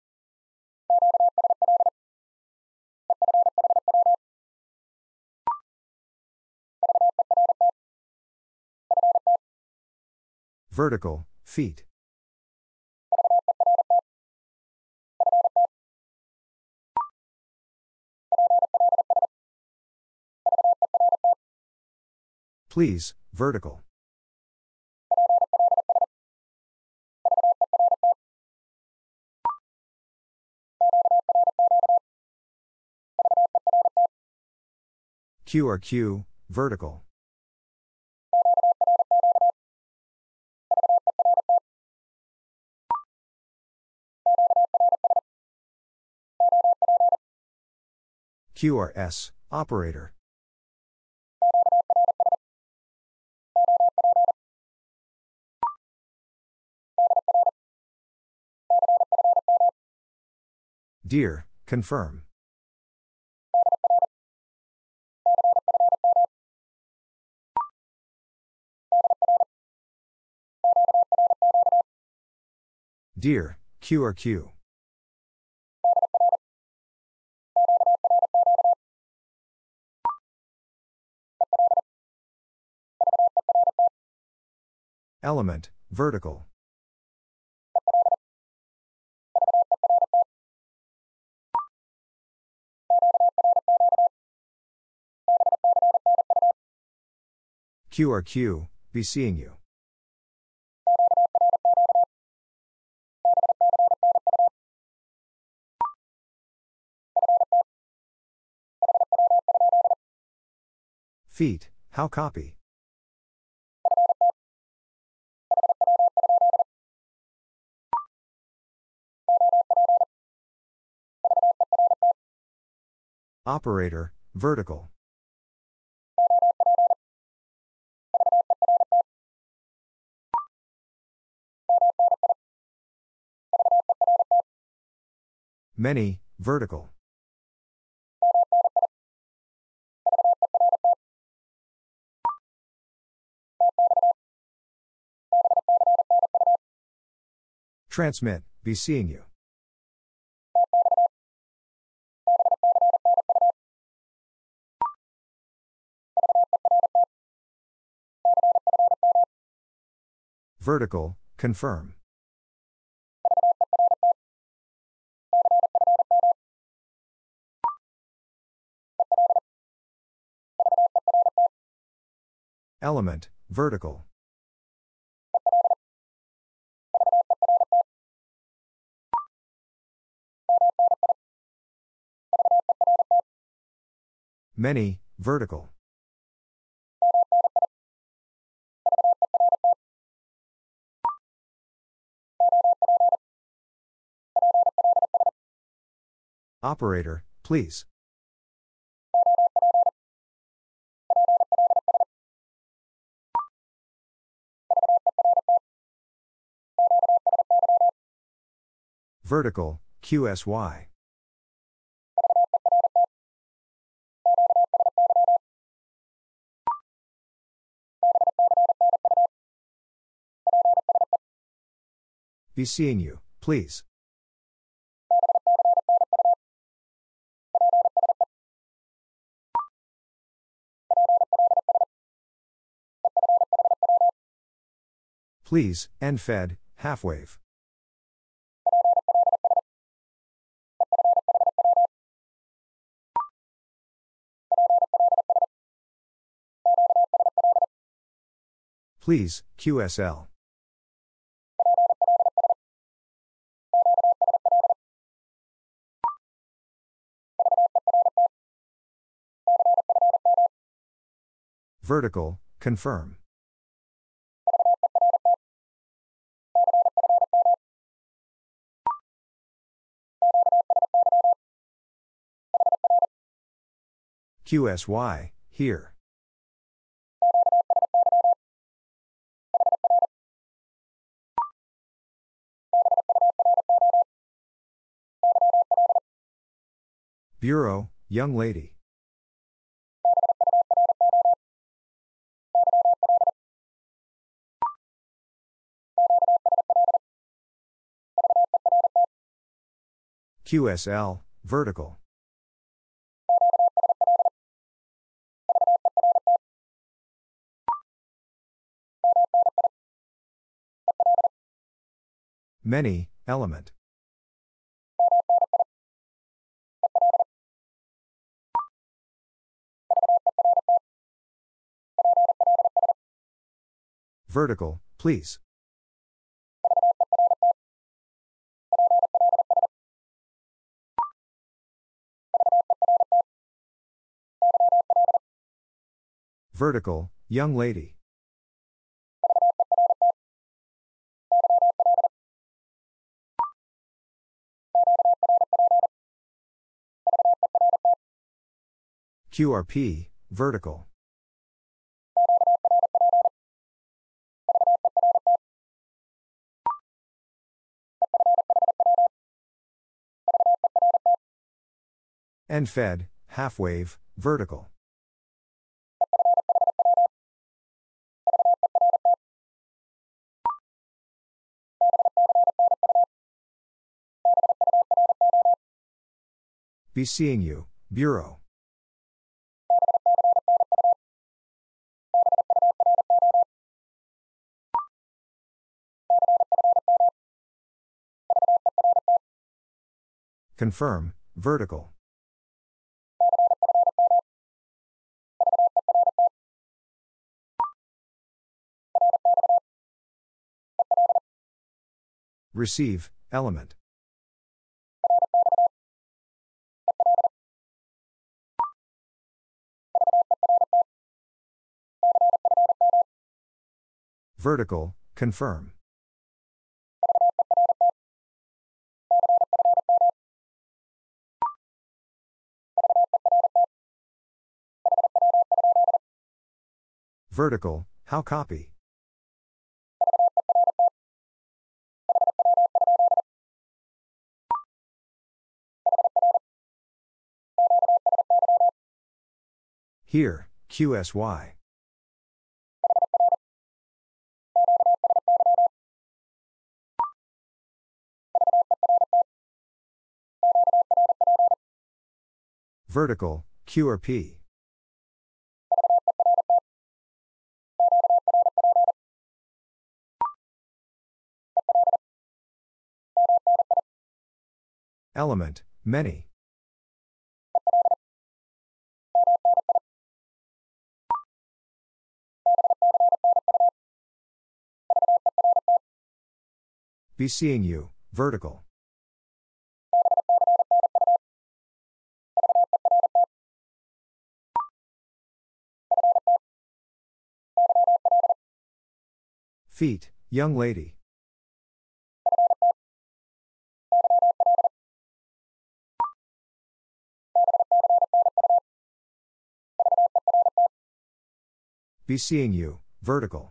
Vertical, feet. Please, vertical. Q or Q, vertical. Q or S, operator. Dear, confirm. Dear, Q or Q. Element, vertical. Q or Q, be seeing you. Feet, how copy? Operator, vertical. Many, vertical. Transmit, be seeing you. Vertical, confirm. Element, vertical. Many, vertical. Operator, please. Vertical, QSY. Be seeing you, please. Please, end fed, half wave. Please, QSL. Vertical, confirm. QSY, here. Bureau, young lady. QSL, vertical. Many, element. Vertical, please. Vertical, young lady. QRP, vertical. End fed, half wave, vertical. Be seeing you, Bureau. Confirm, vertical. Receive, element. Vertical, confirm. Vertical, how copy? Here, QSY. Vertical, Q or P. Element, many. Be seeing you, vertical. Feet, young lady. Be seeing you, vertical.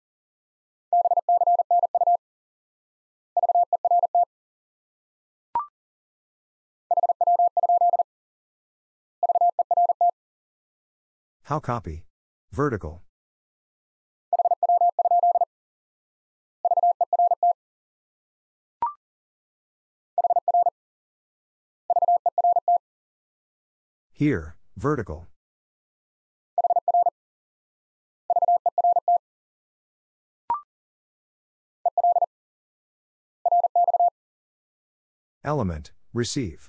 How copy? Vertical. Here, vertical. Element, receive.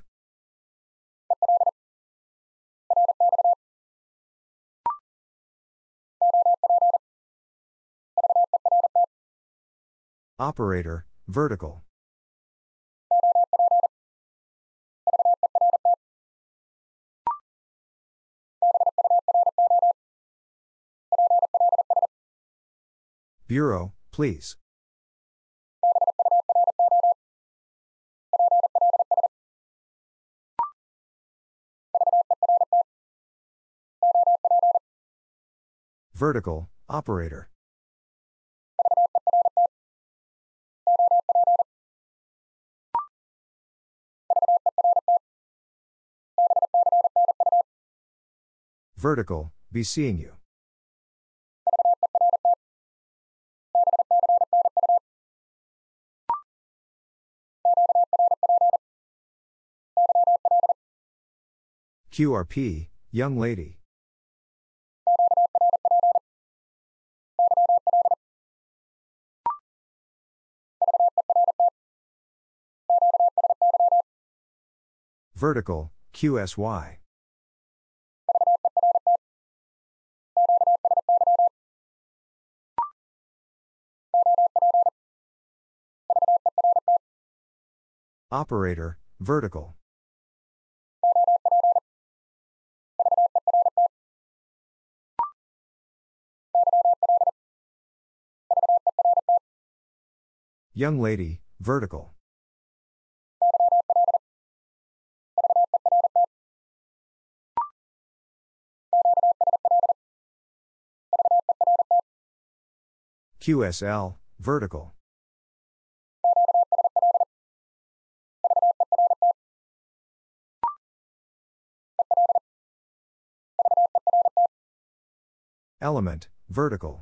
Operator, vertical. Bureau, please. Vertical, operator. Vertical, be seeing you. QRP, young lady. Vertical, QSY. Operator, vertical. Young lady, vertical. QSL, vertical. Element, vertical.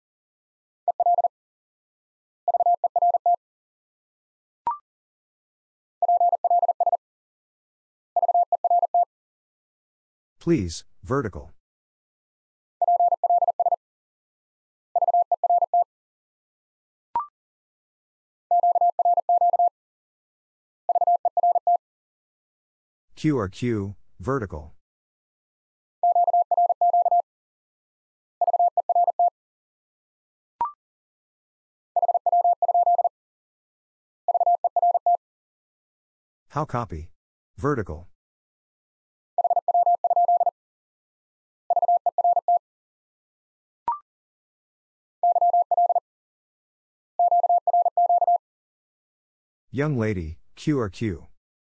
Please, vertical. QRQ, vertical. How copy? Vertical. Young lady, QRQ.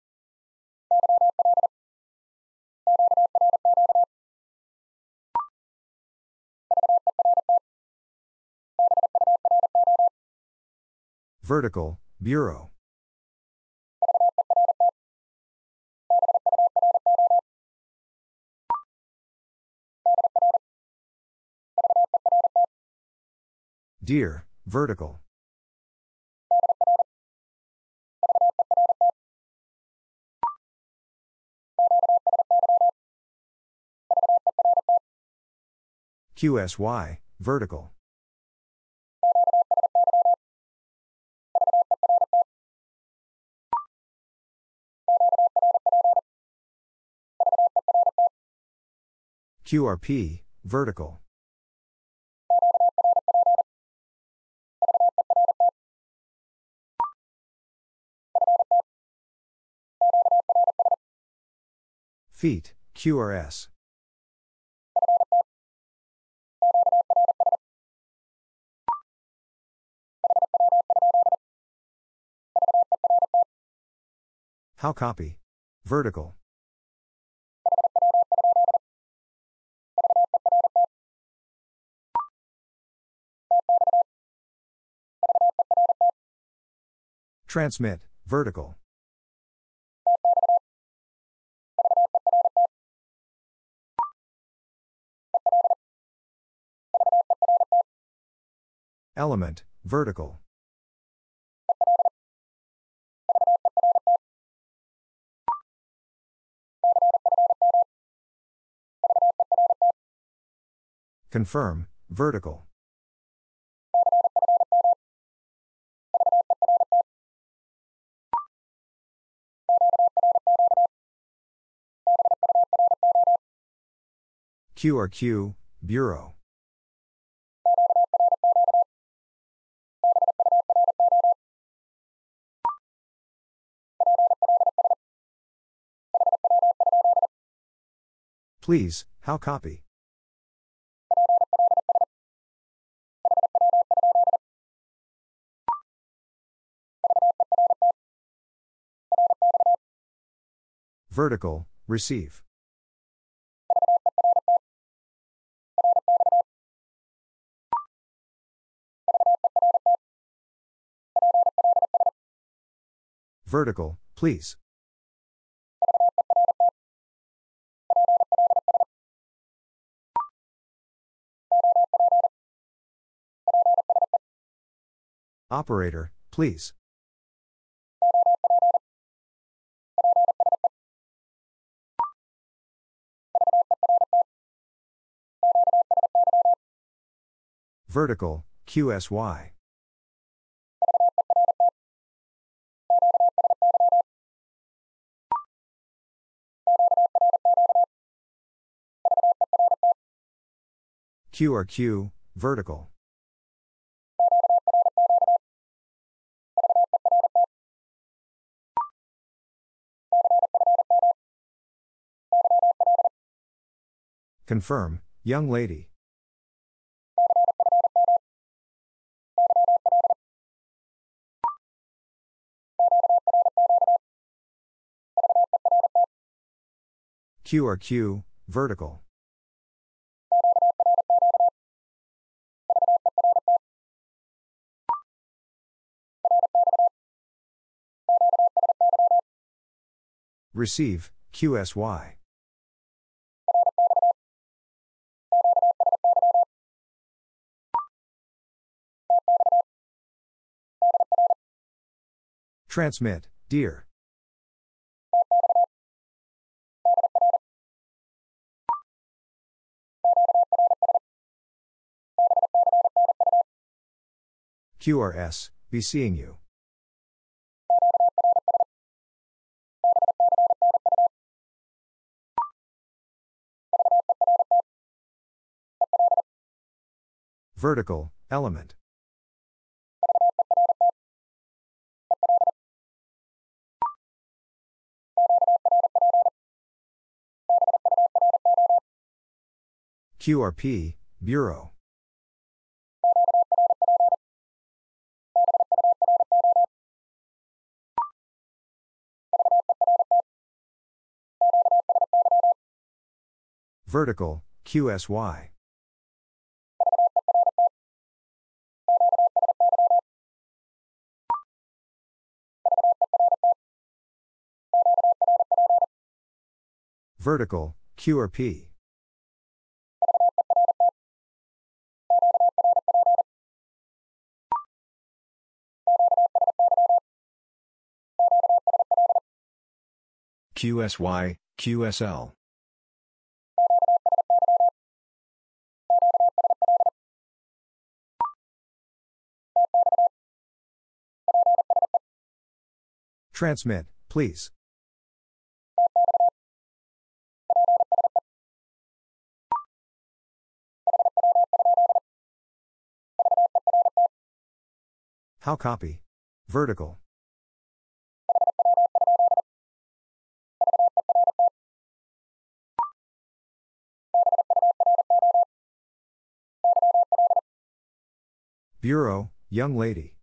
Vertical, bureau. Dear, vertical. QSY, vertical. QRP, vertical. Feet, QRS. How copy? Vertical. Transmit, vertical. Element, vertical. Confirm, vertical. QRQ, Bureau. Please, how copy? Vertical, receive. Vertical, please. Operator, please. Vertical, QSY. QRQ, vertical. Confirm, young lady. QRQ, vertical. Receive, QSY. Transmit, dear. QRS, be seeing you. Vertical, element. QRP, Bureau. Vertical, QSY. Vertical, QRP. QSY, QSL. Transmit, please. How copy? Vertical. Bureau, young lady.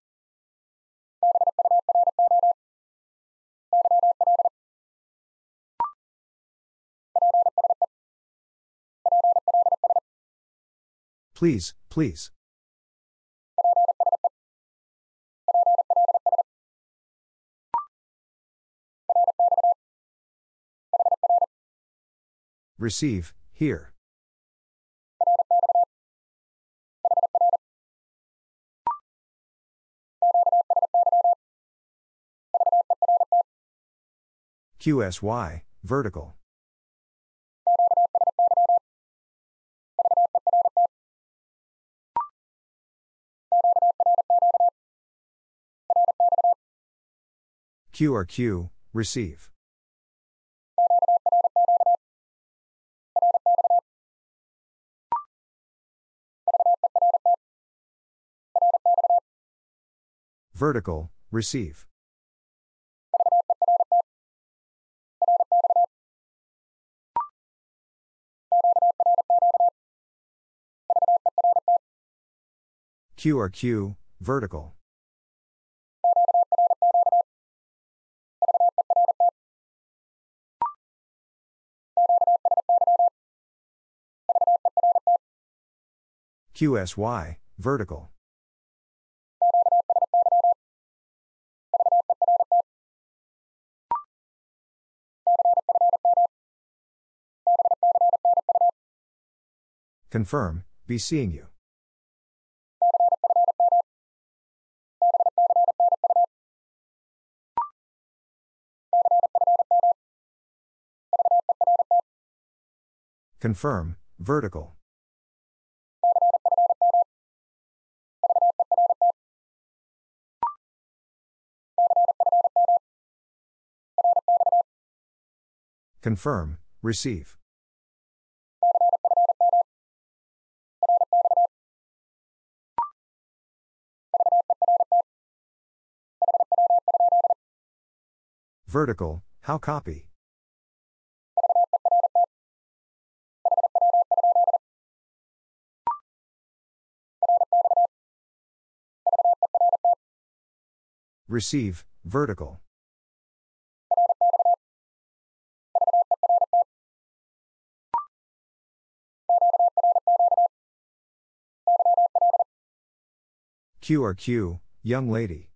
Please, please. Receive, here. QSY, vertical. QRQ, receive. Vertical, receive. QRQ, vertical. QSY, vertical. Confirm, be seeing you. Confirm, vertical. Confirm, receive. Vertical, how copy? Receive, vertical. QRQ, young lady.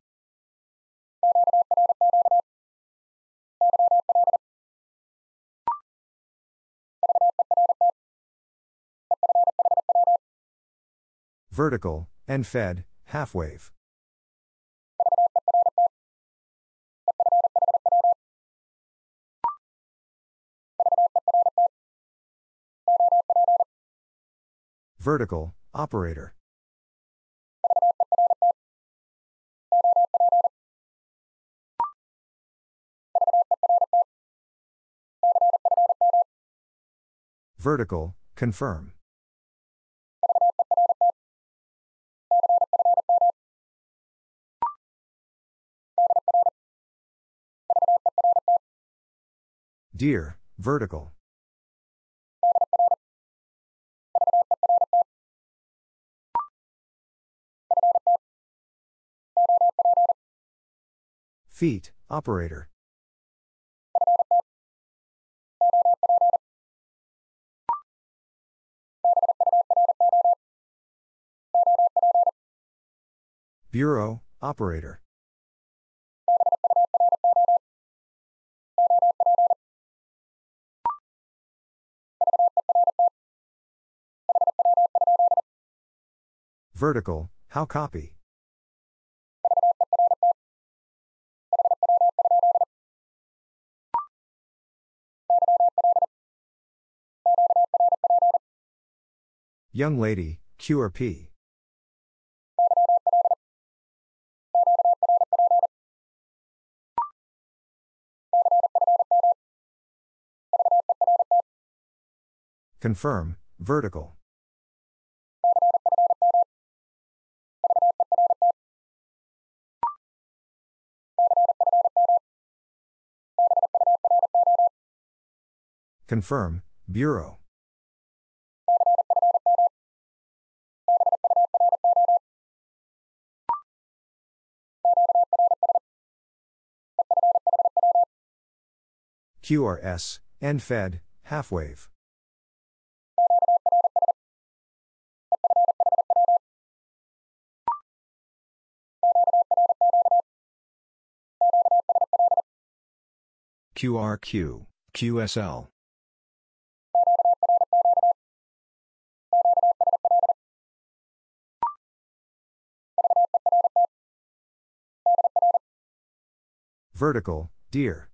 Vertical, and fed, half wave. Vertical, operator. Vertical, confirm. Dear, vertical. Feet, operator. Bureau, operator. Vertical, how copy? Young lady, QRP. Confirm, vertical. Confirm, bureau. QRS, end fed, half wave. QRQ, QSL. Vertical, deer.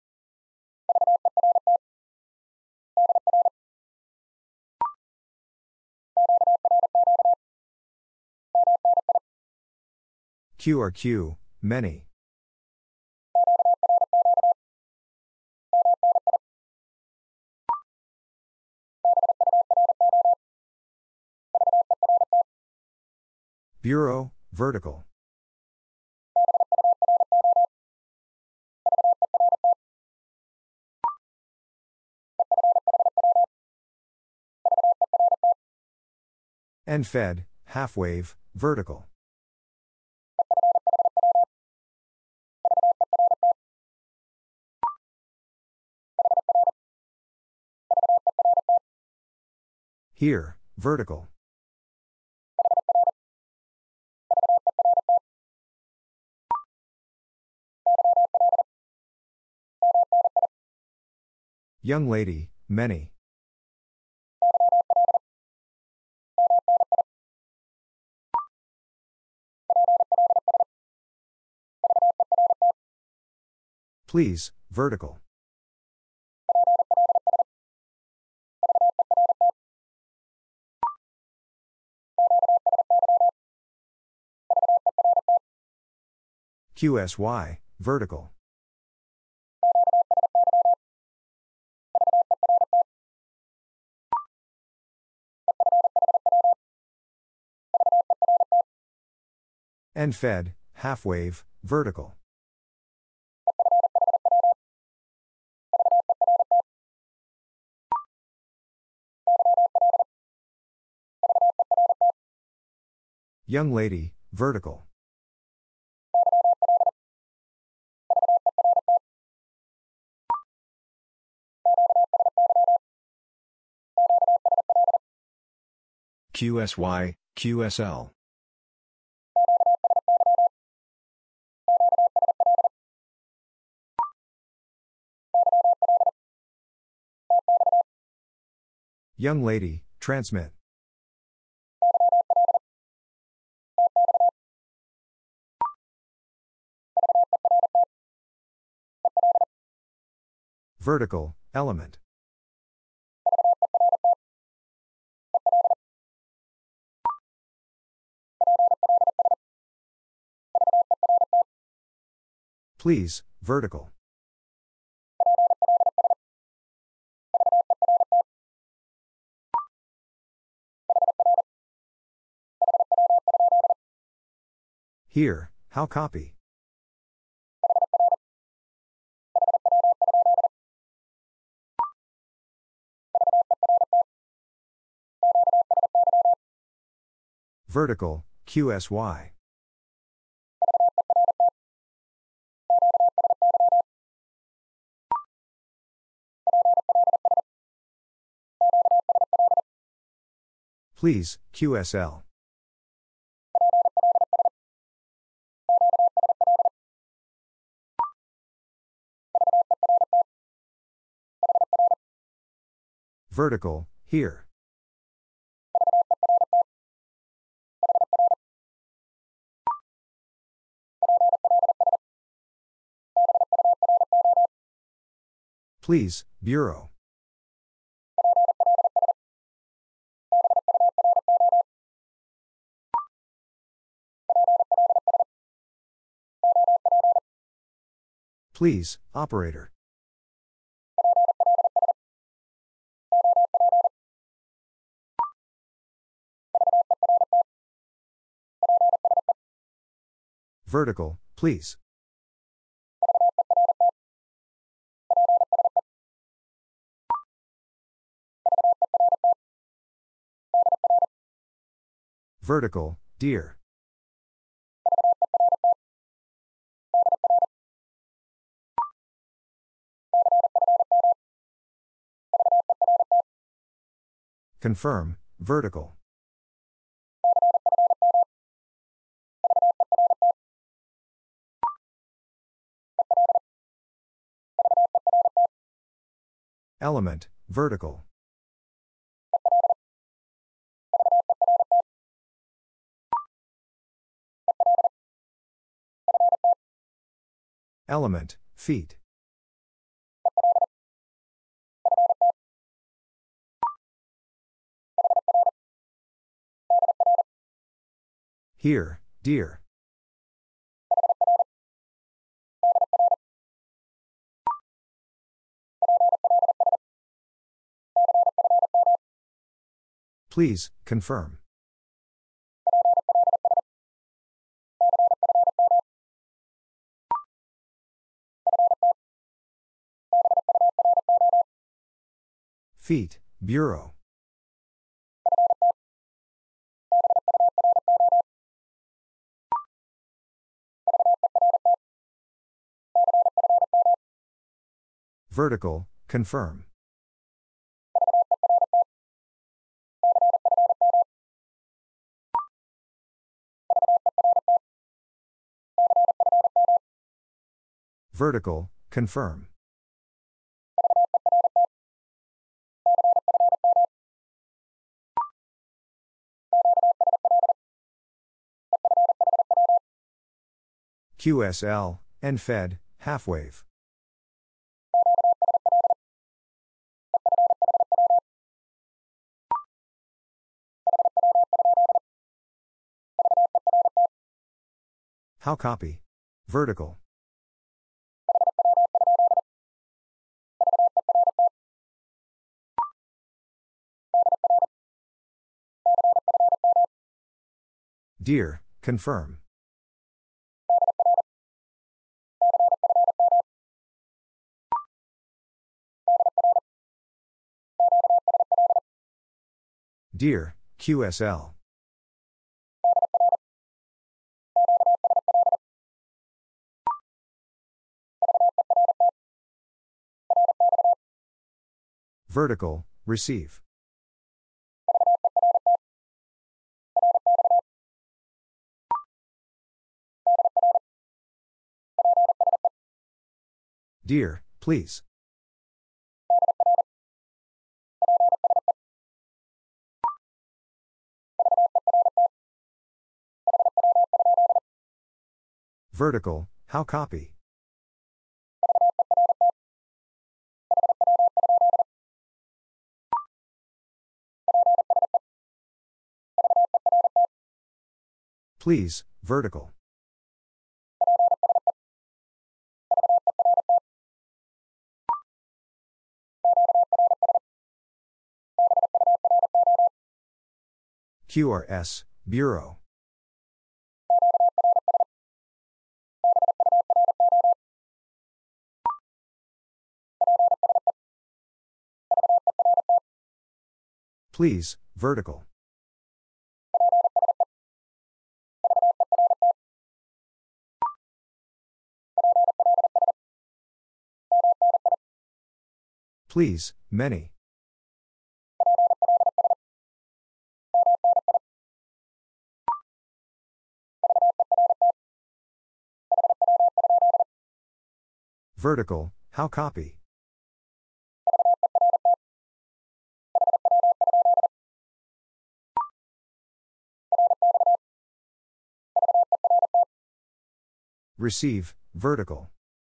QRQ, many. Bureau, vertical. End fed, half wave, vertical. Here, vertical. Young lady, many. Please, vertical. QSY, vertical. End fed, half wave, vertical. Young lady, vertical. QSY, QSL. Young lady, transmit. Vertical, element. Please, vertical. Here, how copy? Vertical, QSY. Please, QSL. Vertical, here. Please, bureau. Please, operator. Vertical, please. Vertical, dear. Confirm, vertical. Element, vertical. Element, feet. Here, dear. Please, confirm. Feet, bureau. Vertical, confirm. Vertical, confirm. QSL, and fed, half wave. How copy? Vertical. Dear, confirm. Dear, QSL. Vertical, receive. Dear, please. Vertical, how copy? Please, vertical. QRS, bureau. Please, vertical. Please, many. Vertical, how copy? Receive, vertical.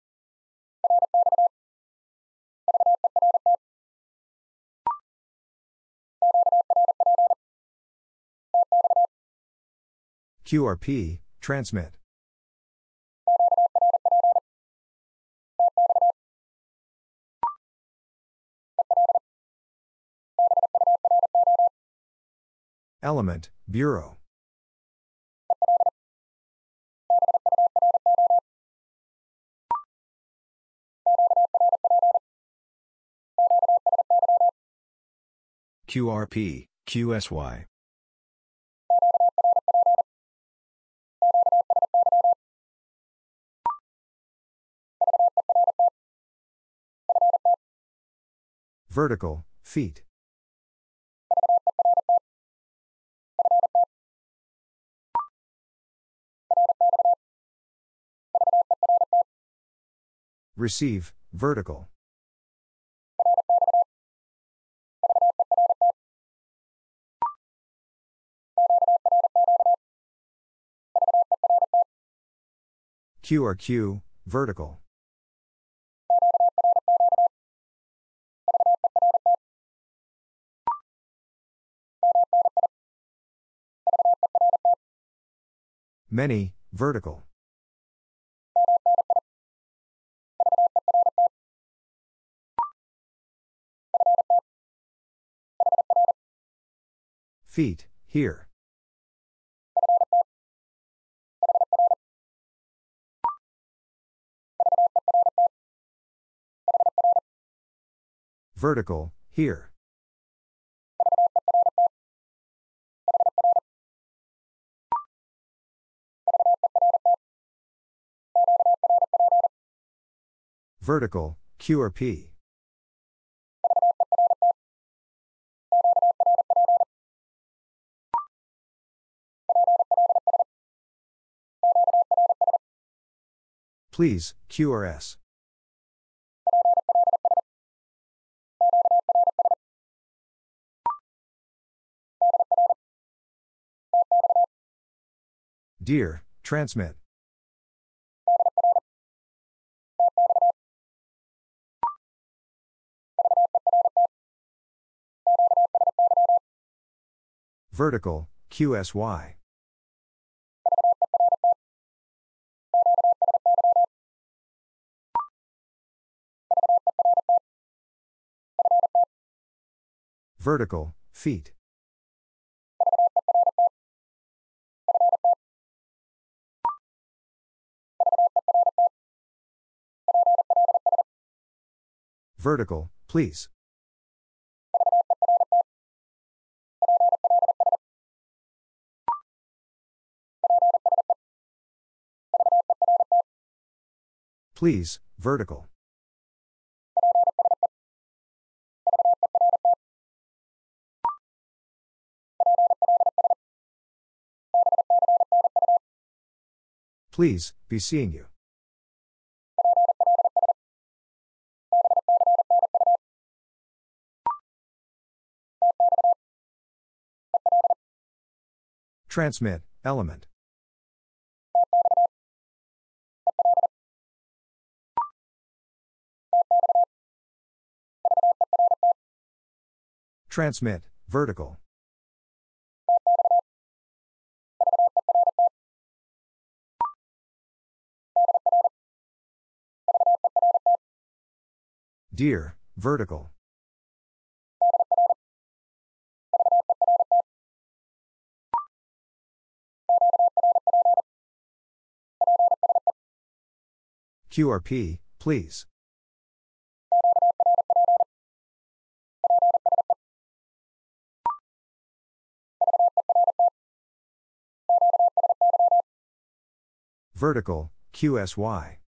QRP, transmit. Element, bureau. QRP, QSY. Vertical, feet. Receive, vertical. QRQ, vertical. Many, vertical. Feet, here. Vertical, here. Vertical, QRP. Please, QRS. Dear, transmit. Vertical, QSY. Vertical, feet. Vertical, please. Please, vertical. Please, be seeing you. Transmit, element. Transmit, vertical. Dear, vertical. QRP, please. Vertical, QSY.